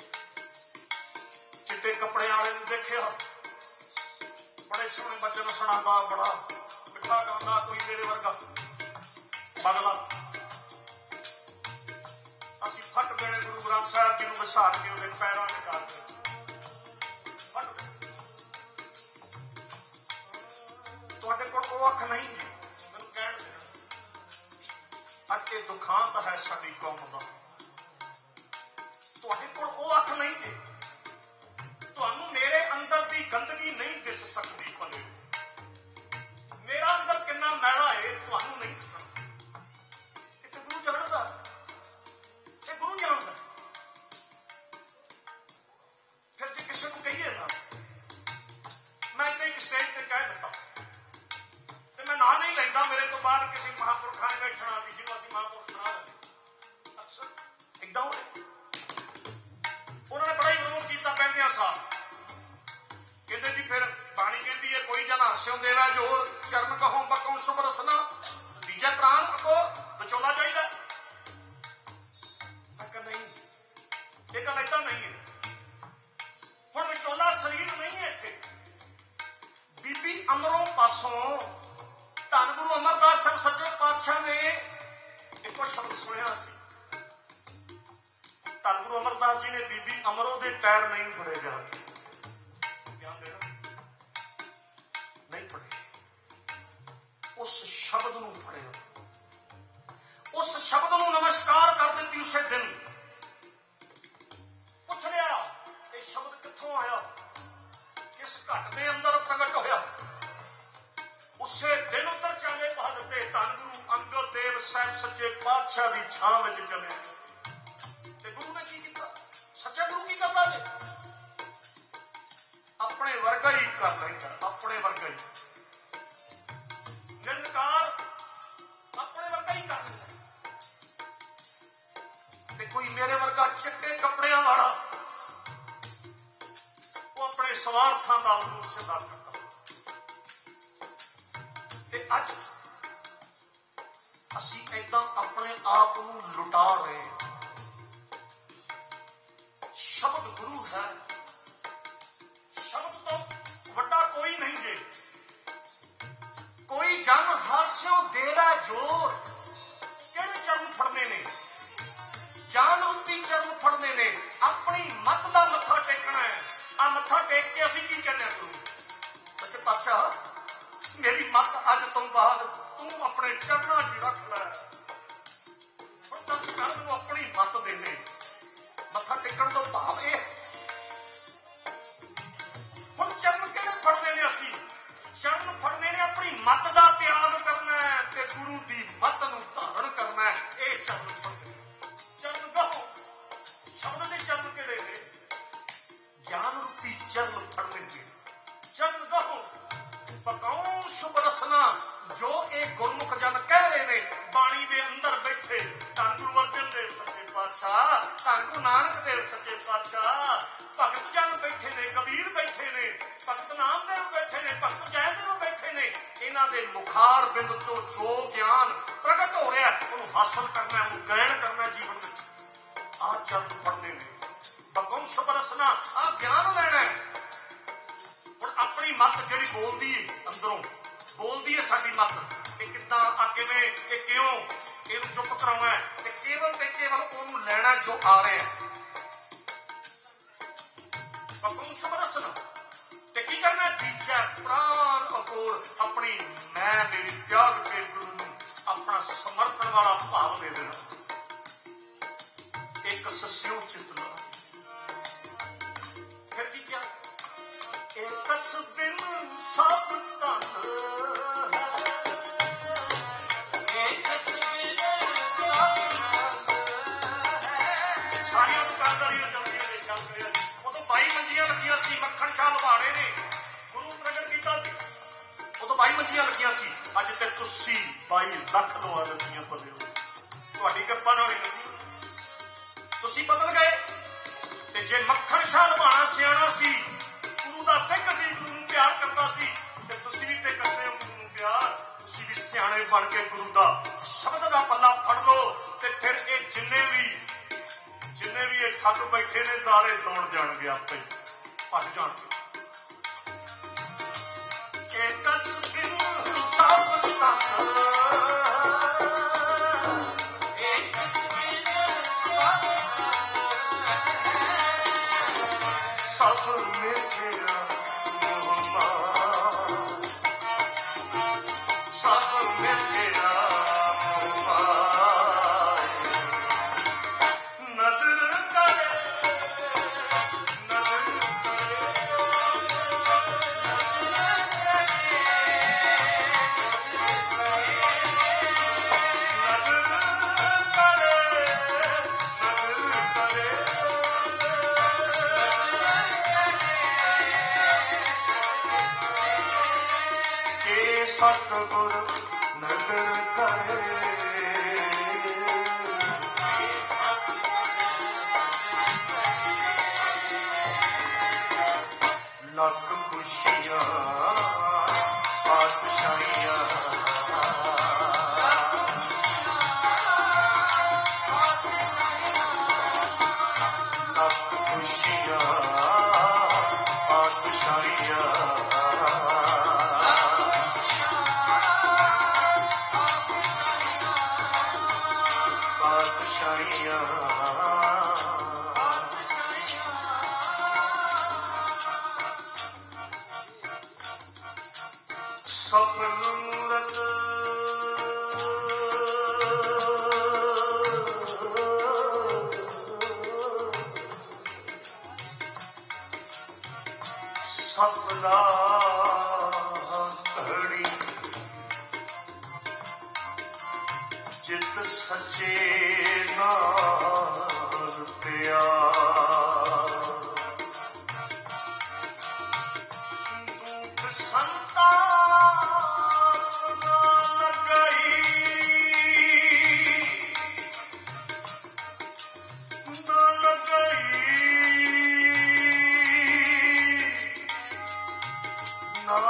ਚਿੱਟੇ ਕੱਪੜੇ ਵਾਲੇ ਨੂੰ ਦੇਖਿਆ, ਬੜੇ ਸੋਹਣੇ ਬਚਨ ਸੁਣਾਉਂਦਾ, ਬੜਾ ਮਿੱਠਾ ਗਾਉਂਦਾ, ਕੋਈ ਮੇਰੇ ਵਰਗਾ ਬਗਲਾ। ਅਸੀਂ ਫਟ ਗਏ ਗੁਰੂ ਗ੍ਰੰਥ ਸਾਹਿਬ ਜੀ ਨੂੰ ਵਿਸਾਰ ਕੇ ਉਹਦੇ ਪੈਰਾਂ ਦੇ ਕਰ ਤੁਹਾਡੇ ਕੋਲ ਉਹ ਅੱਖ ਨਹੀਂ ਜੀ, ਮੈਨੂੰ ਕਹਿਣ ਦੇਣਾ। ਅੱਜ ਇਹ ਦੁਖਾਂਤ ਹੈ ਸਾਡੀ ਕੌਮ ਦਾ, ਤੁਹਾਡੇ ਕੋਲ ਉਹ ਅੱਖ ਨਹੀਂ ਜੀ। ਤੁਹਾਨੂੰ ਮੇਰੇ ਅੰਦਰ ਦੀ ਗੰਦਗੀ ਨਹੀਂ ਦਿਸ ਸਕਦੀ ਭਲੇ, ਮੇਰਾ ਅੰਦਰ ਕਿੰਨਾ ਮੈਲਾ ਹੈ ਤੁਹਾਨੂੰ ਨਹੀਂ ਦਿਸਦਾ। ਇਹ ਤਾਂ ਗੁਰੂ ਜਾਣਦਾ, ਇਹ ਗੁਰੂ ਜਾਣਦਾ। ਫਿਰ ਜੇ ਕਿਸੇ ਨੂੰ ਕਹੀਏ ਨਾ, ਮੈਂ ਤਾਂ ਇੱਕ ਸਟੇਜ ਤੇ ਕਹਿ ਦਿੱਤਾ ਤੇ ਮੈਂ ਨਾਂ ਨਹੀਂ ਲੈਂਦਾ, ਮੇਰੇ ਤੋਂ ਬਾਅਦ ਕਿਸੇ ਮਹਾਂਪੁਰਖਾਂ ਨੇ ਬੈਠਣਾ ਸੀ ਜਿਹਨੂੰ ਅਸੀਂ ਮਹਾਂਪੁਰਖ ਬਣਾ ਲੈਂਦੇ। ਅਕਸਰ ਏਦਾਂ ਹੋਏ, ਉਹਨਾਂ ਨੇ ਬੜਾ ਹੀ ਵਿਰੋਧ ਕੀਤਾ ਬਹਿੰਦਿਆਂ ਸਾਹ। ਕਹਿੰਦੇ ਜੀ ਫਿਰ ਬਾਣੀ ਕਹਿੰਦੀ ਹੈ ਕੋਈ ਜਨ ਹਾਸਿਓ ਦੇਵਾ ਜੋ ਚਰਨ ਕਹੋਂ ਬਕੋਂ ਸ਼ੁਭ ਰਸਨਾ, ਤੀਜੇ ਪ੍ਰਾਣ ਕੋ ਵਿਚੋਲਾ ਚਾਹੀਦਾ। ਮੈਂ ਕਿਹਾ ਨਹੀਂ, ਇਹ ਗੱਲ ਏਦਾਂ ਨਹੀਂ ਹੈ। ਹੁਣ ਵਿਚੋਲਾ ਸਰੀਰ ਨਹੀਂ ਹੈ ਇੱਥੇ। ਬੀਬੀ ਅਮਰੋਂ ਪਾਸੋਂ ਧੰਨ ਗੁਰੂ ਅਮਰਦਾਸ ਸਾਹਿਬ ਸੱਚੇ ਪਾਤਸ਼ਾਹ ਨੇ ਇੱਕੋ ਸ਼ਬਦ ਸੁਣਿਆ ਸੀ। ਧੰਨ ਗੁਰੂ ਅਮਰਦਾਸ ਜੀ ਨੇ ਬੀਬੀ ਅਮਰੋਂ ਦੇ ਪੈਰ ਨਹੀਂ ਫੜੇ ਜਾ ਕੇ, ਧਿਆਨ ਦੇਣਾ, ਨਹੀਂ ਫੜੇ, ਉਸ ਸ਼ਬਦ ਨੂੰ ਫੜਿਆ, ਉਸ ਸ਼ਬਦ ਨੂੰ ਨਮਸਕਾਰ ਕਰ ਦਿੱਤੀ ਉਸੇ ਦਿਨ। ਪੁੱਛ ਲਿਆ ਇਹ ਸ਼ਬਦ ਕਿੱਥੋਂ ਆਇਆ, ਕਿਸ ਘਟ ਦੇ ਅੰਦਰ ਪ੍ਰਗਟ ਹੋਇਆ। ਉਸੇ ਦਿਨ ਉੱਤਰ ਚਾਲੇ ਪਾ ਦਿੱਤੇ। ਧੰਨ ਗੁਰੂ ਅੰਗਦ ਦੇਵ ਸਾਹਿਬ ਸੱਚੇ ਪਾਤਸ਼ਾਹ ਦੀ ਛਾਂ ਵਿੱਚ ਚਲੇ। ਤੇ ਗੁਰੂ ਨੇ ਕੀ ਕੀਤਾ? ਸੱਚਾ ਗੁਰੂ ਕੀ ਕਰਦਾ ਜੇ? ਆਪਣੇ ਵਰਗਾ ਹੀ ਕਰ ਲੈਂਦਾ, ਆਪਣੇ ਵਰਗਾ ਹੀ ਨਿਰੰਕਾਰ ਆਪਣੇ ਵਰਗਾ ਹੀ ਕਰ ਲੈਂਦਾ। ਤੇ ਕੋਈ ਮੇਰੇ ਵਰਗਾ ਚਿੱਟੇ ਕੱਪੜਿਆਂ ਵਾਲਾ ਉਹ ਆਪਣੇ ਸਵਾਰਥਾਂ ਦਾ ਉਹਨੂੰ ਸਿੱਧਾ ਕਰਦਾ। ਤੇ ਅੱਜ ਅਸੀਂ ਏਦਾਂ ਆਪਣੇ ਆਪ ਨੂੰ ਲੁਟਾ ਰਹੇ। ਸ਼ਬਦ ਗੁਰੂ ਹੈ, ਸ਼ਬਦ ਤੋਂ ਵੱਡਾ ਕੋਈ ਨਹੀਂ ਜੇ। ਕੋਈ ਜਨ ਹਾਸਿਓ ਦੇਵਾ ਜੋਰ। ਕਿਹੜੇ ਚਰਨ ਫੜਨੇ ਨੇ? ਜਾਨ ਰੂਪੀ ਚਰਨ ਫੜਨੇ ਨੇ। ਆਪਣੀ ਮੱਤ ਦਾ ਮੱਥਾ ਟੇਕਣਾ ਹੈ। ਆ ਮੱਥਾ ਟੇਕ ਕੇ ਅਸੀਂ ਕੀ ਕਹਿੰਦੇ ਗੁਰੂ ਸੱਚੇ ਪਾਤਸ਼ਾਹ ਮੇਰੀ ਮੱਤ ਅੱਜ ਤੋਂ ਬਾਅਦ ਤੂੰ ਆਪਣੇ ਚਰਨਾਂ 'ਚ ਰੱਖ ਲੈ। ਹੁਣ ਦੱਸ ਕਰ ਨੂੰ ਆਪਣੀ ਮੱਤ ਦੇਣੇ। ਮੱਥਾ ਟੇਕਣ ਤੋਂ ਭਾਵ ਇਹ ਹੁਣ ਚਰਨ ਕਿਹੜੇ ਫੜਨੇ ਨੇ? ਅਸੀਂ ਚਰਨ ਫੜਨੇ ਨੇ ਆਪਣੀ ਮੱਤ ਦਾ ਤਿਆਗ ਕਰਨਾ ਹੈ ਤੇ ਗੁਰੂ ਦੀ ਮੱਤ ਨੂੰ ਧਾਰਨ ਕਰਨਾ ਹੈ। ਇਹ ਚਰਨ ਫੜਨੇ। ਚਰਨ ਕਹੋ ਸ਼ਬਦ ਦੇ ਚਰਨ ਕਿਹੜੇ ਨੇ? ਗਿਆਨ ਰੂਪੀ ਚਰਨ ਫੜਨੇ ਨੇ। ਚਰਨ ਕਹੋ ਪਕਾਉ ਸ਼ੁਭ ਰਸਨਾ ਜੋ ਇਹ ਗੁਰਮੁਖ ਜਨ ਕਹਿ ਰਹੇ ਨੇ ਬਾਣੀ ਦੇ ਅੰਦਰ ਬੈਠੇ। ਧੰਨ ਗੁਰੂ ਅਰਜਨ ਦੇਵ ਸੱਚੇ ਪਾਤਸ਼ਾਹ, ਧੰਨ ਗੁਰੂ ਨਾਨਕ ਦੇਵ ਸੱਚੇ ਪਾਤਸ਼ਾਹ, ਭਗਤ ਜਨ ਬੈਠੇ ਨੇ, ਕਬੀਰ ਬੈਠੇ ਨੇ, ਭਗਤ ਨਾਮਦੇਵ ਬੈਠੇ ਨੇ, ਭਗਤ ਜੈਦੇਵ ਬੈਠੇ ਨੇ। ਇਹਨਾਂ ਦੇ ਮੁਖਾਰ ਬਿੰਦ ਤੋਂ ਜੋ ਗਿਆਨ ਪ੍ਰਗਟ ਹੋ ਰਿਹਾ ਉਹਨੂੰ ਹਾਸਲ ਕਰਨਾ, ਉਹਨੂੰ ਗ੍ਰਹਿਣ ਕਰਨਾ ਜੀਵਨ ਵਿੱਚ। ਆਹ ਚਰਨ ਫੜਨੇ ਨੇ। ਬਕਉ ਸ਼ੁਭ ਰਸਨਾ ਆਹ ਗਿਆਨ ਲੈਣਾ। ਹੁਣ ਆਪਣੀ ਮੱਤ ਜਿਹੜੀ ਬੋਲਦੀ ਹੈ ਅੰਦਰੋਂ ਬੋਲਦੀ ਹੈ ਸਾਡੀ ਮੱਤ। ਇਹ ਕਿੱਦਾਂ ਆ ਕਿਵੇਂ ਇਹ ਕਿਉਂ ਇਹਨੂੰ ਚੁੱਪ ਕਰਾਉਣਾ ਤੇ ਕੇਵਲ ਤੇ ਕੇਵਲ ਉਹਨੂੰ ਲੈਣਾ ਜੋ ਆ ਰਿਹਾ। ਬਕਉ ਸ਼ੁਭ ਰਸਨਾ ਤੇ ਕੀ ਕਰਨਾ? ਦੀਜਾ ਪ੍ਰਾਨ ਅਕੋਰ ਆਪਣੀ ਮੈਂ ਮੇਰੀ ਤਿਆਗ ਕੇ ਗੁਰੂ ਨੂੰ ਆਪਣਾ ਸਮਰਪਣ ਵਾਲਾ ਭਾਵ ਦੇ ਦੇਣਾ। ਇੱਕ ਸਸਿਓ ਚਿਤਲਾ ਫਿਰ ਕੀ ਕਿਹਾ? एकस बिन सब तन है, एकस बिन सब तन है। सारियां दुकानदारियां चलदियां ने चलदियां ने। उदों बाई मंजियां लगियां सी। मक्खण शाह लुहाणे ने गुरु प्रगट कीता सी। उदों बाई मंजियां लगियां सी। अज ते तुसी बाई लख लवा दित्तियां पल्ले। तुहाडी किरपा नाल ही लगी। तुसी बदल गए। ते जे मक्खण शाह लुहाणा सियाणा सी, ਦਾ ਸਿੱਖ ਸੀ, ਗੁਰੂ ਨੂੰ ਪਿਆਰ ਕਰਦਾ ਸੀ ਤੇ ਤੁਸੀਂ ਵੀ ਤੇ ਕਰਦੇ ਹੋ ਗੁਰੂ ਨੂੰ ਪਿਆਰ। ਤੁਸੀਂ ਵੀ ਸਿਆਣੇ ਬਣ ਕੇ ਗੁਰੂ ਦਾ ਸ਼ਬਦ ਦਾ ਪੱਲਾ ਫੜ ਲਓ ਤੇ ਫਿਰ ਇਹ ਜਿੰਨੇ ਵੀ ਜਿੰਨੇ ਵੀ ਇਹ ਠੱਗ ਬੈਠੇ ਨੇ ਸਾਰੇ ਦੌੜ ਜਾਣਗੇ, ਆਪੇ ਭੱਜ ਜਾਣਗੇ। ਇਹ ਕਸਬਿਨ ਸਭ ਤਨ ਇਹ ਕਸਬਿਨ ਸਭ ਸਭ ਮਿੱਠਿਆ ਸਤਿਗੁਰ ਨਦਰ ਕਰੇ। ਲੱਖ ਖੁਸ਼ੀਆਂ ਪਾਤਸ਼ਾਹੀਆਂ ਲੱਖ ਖੁਸ਼ੀਆਂ ਪਾਤਸ਼ਾਹੀਆਂ ਸਫਲ ਮੂਰਤ ਸਫਲਾ ਘੜੀ ਜਿਤ ਸੱਚੇ ਨਾਮ ਪਿਆਰ ਦੁਖ ਸੰਤਾਪ ਨਾ ਲਗਈ ਨਾ ਲਗਈ ਨਾ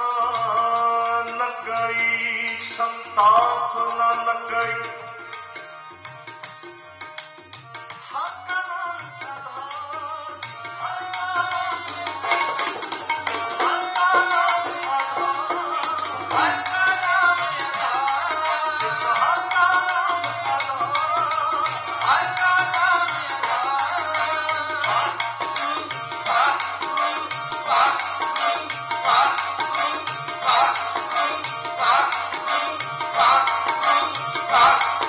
ਲਗਈ ਸੰਤਾਪ ਨਾ ਲਗਈ Ah!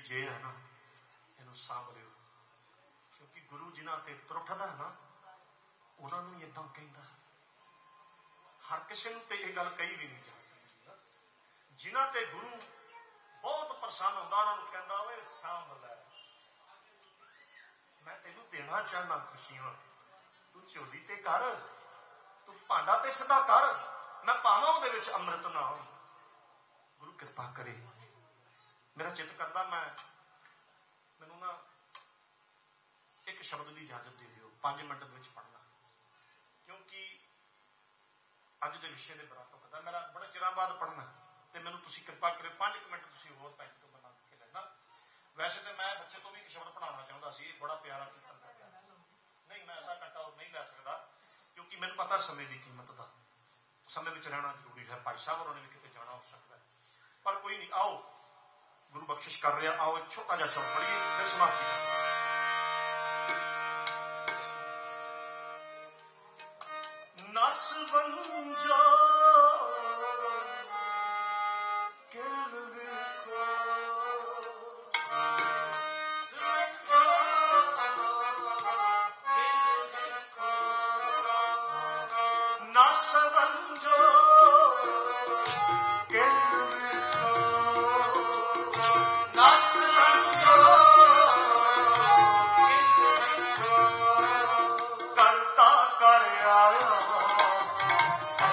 ਜੇ ਹੈ ਨਾ ਇਹਨੂੰ ਸਾਂਭ ਲਿਓ, ਕਿਉਂਕਿ ਗੁਰੂ ਜਿਨ੍ਹਾਂ ਤੇ ਤਰੁੱਠਦਾ ਨਾ ਉਹਨਾਂ ਨੂੰ ਵੀ ਏਦਾਂ ਕਹਿੰਦਾ। ਹਰ ਕਿਸੇ ਨੂੰ ਤੇ ਇਹ ਗੱਲ ਕਹੀ ਵੀ ਨਹੀਂ ਜਾ ਸਕਦੀ। ਜਿਨ੍ਹਾਂ ਤੇ ਗੁਰੂ ਬਹੁਤ ਪ੍ਰਸੰਨ ਹੁੰਦਾ ਉਹਨਾਂ ਨੂੰ ਕਹਿੰਦਾ ਓਏ ਸਾਂਭ ਲੈ, ਮੈਂ ਤੈਨੂੰ ਦੇਣਾ ਚਾਹੁੰਦਾ ਖੁਸ਼ੀਆਂ, ਤੂੰ ਝੋਲੀ ਤੇ ਕਰ, ਤੂੰ ਭਾਂਡਾ ਤੇ ਸਿੱਧਾ ਕਰ, ਮੈਂ ਪਾਵਾਂ ਉਹਦੇ ਵਿੱਚ ਅੰਮ੍ਰਿਤ ਨਾਮ। ਗੁਰੂ ਕਿਰਪਾ ਕਰੇ। ਮੇਰਾ ਚਿੱਤ ਕਰਦਾ ਮੈਂ ਮੈਨੂੰ ਨਾ ਇੱਕ ਸ਼ਬਦ ਦੀ ਇਜਾਜ਼ਤ ਦੇ ਦਿਓ, ਪੰਜ ਮਿੰਟ ਦੇ ਵਿੱਚ ਪੜ੍ਹਨਾ, ਕਿਉਂਕਿ ਅੱਜ ਦੇ ਵਿਸ਼ੇ ਦੇ ਬਰਾਬਰ ਪਤਾ ਮੇਰਾ ਬੜੇ ਚਿਰਾਂ ਬਾਅਦ ਪੜ੍ਹਨਾ, ਤੇ ਮੈਨੂੰ ਤੁਸੀਂ ਕਿਰਪਾ ਕਰਿਓ ਪੰਜ ਕੁ ਮਿੰਟ ਤੁਸੀਂ ਹੋਰ ਭੈਣ ਤੋਂ ਬਣਾ ਕੇ ਲੈਣਾ। ਵੈਸੇ ਤੇ ਮੈਂ ਬੱਚੇ ਤੋਂ ਵੀ ਇੱਕ ਸ਼ਬਦ ਪੜ੍ਹਾਉਣਾ ਚਾਹੁੰਦਾ ਸੀ, ਇਹ ਬੜਾ ਪਿਆਰਾ ਕੀਰਤਨ ਕਰਦਾ, ਨਹੀਂ ਮੈਂ ਅੱਧਾ ਘੰਟਾ ਹੋਰ ਨਹੀਂ ਲੈ ਸਕਦਾ, ਕਿਉਂਕਿ ਮੈਨੂੰ ਪਤਾ ਸਮੇਂ ਦੀ ਕੀਮਤ ਦਾ, ਸਮੇਂ ਵਿੱਚ ਰਹਿਣਾ ਜ਼ਰੂਰੀ ਹੈ। ਭਾਈ ਸਾਹਿਬ ਹੋਰਾਂ ਨੇ ਵੀ ਕਿਤੇ ਜਾਣਾ ਹੋ ਸਕਦਾ, ਪਰ ਕੋਈ ਨਹੀਂ, ਆਓ ਗੁਰੂ ਬਖਸ਼ਿਸ਼ ਕਰ ਰਿਹਾ, ਆਓ ਇੱਕ ਛੋਟਾ ਜਿਹਾ ਸ਼ਬਦ ਪੜ੍ਹੀਏ ਫਿਰ ਸਮਾਪਤੀ ਕਰਾਂਗੇ। ਨਸ ਵੰਜੋ ਕਿਲ ਵੇਖੋ, ਨਸ ਵੰਜੋ ਕਿਲ ਵੇਖੋ, ਨਸ ਵੰਜੋ ਕਿਲ ਵੇਖੋ, ਕਰਤਾ ਕਰ ਆਇਆ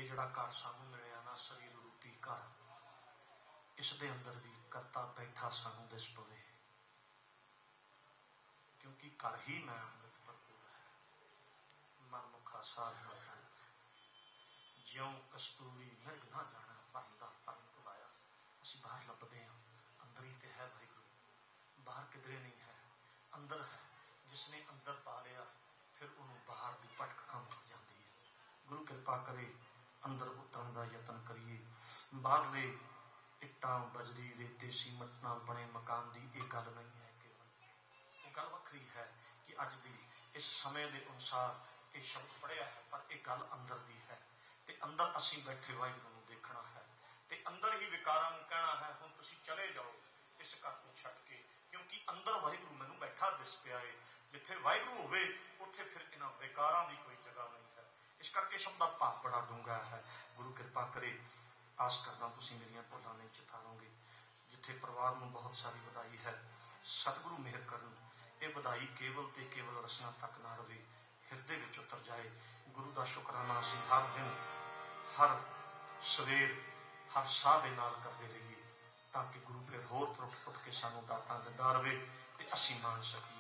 ਜਿਹੜਾ ਘਰ ਸਾਨੂੰ ਮਿਲਿਆ ਨਾ, ਸਰੀਰ ਰੂਪੀ ਘਰ, ਇਸ ਦੇ ਅੰਦਰ ਵੀ ਕਰਤਾ ਬੈਠਾ ਸਾਨੂੰ ਦਿਸ ਪਵੇ, ਕਿਉਂਕਿ ਘਰ ਹੀ ਮੈਂ ਅੰਮ੍ਰਿਤ ਭਰਪੂਰ ਹੈ। ਮਨਮੁਖਾ ਸਾਧ ਨਾ ਜਾਣਾ, ਜਿਉਂ ਕਸਤੂਰੀ ਮਿਰਗ ਨਾ ਜਾਣਾ, ਭਰਨ ਦਾ ਭਰਨ ਭੁਲਾਇਆ। ਅਸੀਂ ਬਾਹਰ ਲੱਭਦੇ ਹਾਂ, ਅੰਦਰ ਹੀ ਤੇ ਹੈ ਵਾਹਿਗੁਰੂ, ਬਾਹਰ ਕਿਧਰੇ ਨਹੀਂ ਹੈ, ਅੰਦਰ ਹੈ। ਜਿਸ ਨੇ ਅੰਦਰ ਪਾ ਲਿਆ ਫਿਰ ਉਹਨੂੰ ਬਾਹਰ ਦੀ ਭਟਕਣਾ ਮੁੱਕ ਜਾਂਦੀ ਹੈ। ਗੁਰੂ ਕਿਰਪਾ ਕਰੇ ਅੰਦਰ ਉਤਰਨ ਦਾ ਯਤਨ ਕਰੀਏ। ਬਾਹਰਲੇ ਇੱਟਾਂ ਬਜਰੀ ਰੇਤੇ ਸੀਮਟ ਨਾਲ ਬਣੇ ਮਕਾਨ ਦੀ ਇਹ ਗੱਲ ਨਹੀਂ ਹੈ, ਕੇਵਲ ਇਹ ਗੱਲ ਵੱਖਰੀ ਹੈ ਕਿ ਅੱਜ ਦੀ ਇਸ ਸਮੇਂ ਦੇ ਅਨੁਸਾਰ ਇਹ ਸ਼ਬਦ ਪੜ੍ਹਿਆ ਹੈ, ਪਰ ਇਹ ਗੱਲ ਅੰਦਰ ਦੀ ਹੈ ਤੇ ਅੰਦਰ ਅਸੀਂ ਬੈਠੇ ਵਾਹਿਗੁਰੂ ਨੂੰ ਦੇਖਣਾ ਹੈ ਤੇ ਅੰਦਰ ਹੀ ਵਿਕਾਰਾਂ ਨੂੰ ਕਹਿਣਾ ਹੈ ਹੁਣ ਤੁਸੀਂ ਚਲੇ ਜਾਓ ਇਸ ਘਰ ਨੂੰ ਛੱਡ ਕੇ, ਕਿਉਂਕਿ ਅੰਦਰ ਵਾਹਿਗੁਰੂ ਮੈਨੂੰ ਬੈਠਾ ਦਿਸ ਪਿਆ ਏ। ਜਿੱਥੇ ਵਾਹਿਗੁਰੂ ਹੋਵੇ ਉੱਥੇ ਫਿਰ ਇਹਨਾਂ ਵਿਕਾਰਾਂ ਦੀ ਕੋਈ ਜਗ੍ਹਾ ਨਹੀਂ ਹੈ। ਇਸ ਕਰਕੇ ਸ਼ਬਦ ਦਾ ਭਾਵ ਬੜਾ ਡੂੰਘਾ ਹੈ। ਗੁਰੂ ਕਿਰਪਾ ਕਰੇ, ਆਸ ਕਰਦਾ ਤੁਸੀਂ ਮੇਰੀਆਂ ਭੁੱਲਾਂ ਨਹੀਂ ਚਿਤਾਰੋਗੇ। ਜਿੱਥੇ ਪਰਿਵਾਰ ਨੂੰ ਬਹੁਤ ਸਾਰੀ ਵਧਾਈ ਹੈ, ਸਤਿਗੁਰੂ ਮਿਹਰ ਕਰਨ ਇਹ ਵਧਾਈ ਕੇਵਲ ਤੇ ਕੇਵਲ ਰਸਨਾ ਤੱਕ ਨਾ ਰਵੇ, ਹਿਰਦੇ ਵਿੱਚ ਉਤਰ ਜਾਏ। ਗੁਰੂ ਦਾ ਸ਼ੁਕਰਾਨਾ ਅਸੀਂ ਹਰ ਦਿਨ, ਹਰ ਸਵੇਰ, ਹਰ ਸਾਹ ਦੇ ਨਾਲ ਕਰਦੇ ਰਹੀਏ, ਤਾਂ ਕਿ ਗੁਰੂ ਫਿਰ ਹੋਰ ਤਰੁੱਟ ਪੁੱਟ ਕੇ ਸਾਨੂੰ ਦਾਤਾਂ ਦਿੰਦਾ ਰਵੇ ਤੇ ਅਸੀਂ ਮਾਣ ਸਕੀਏ।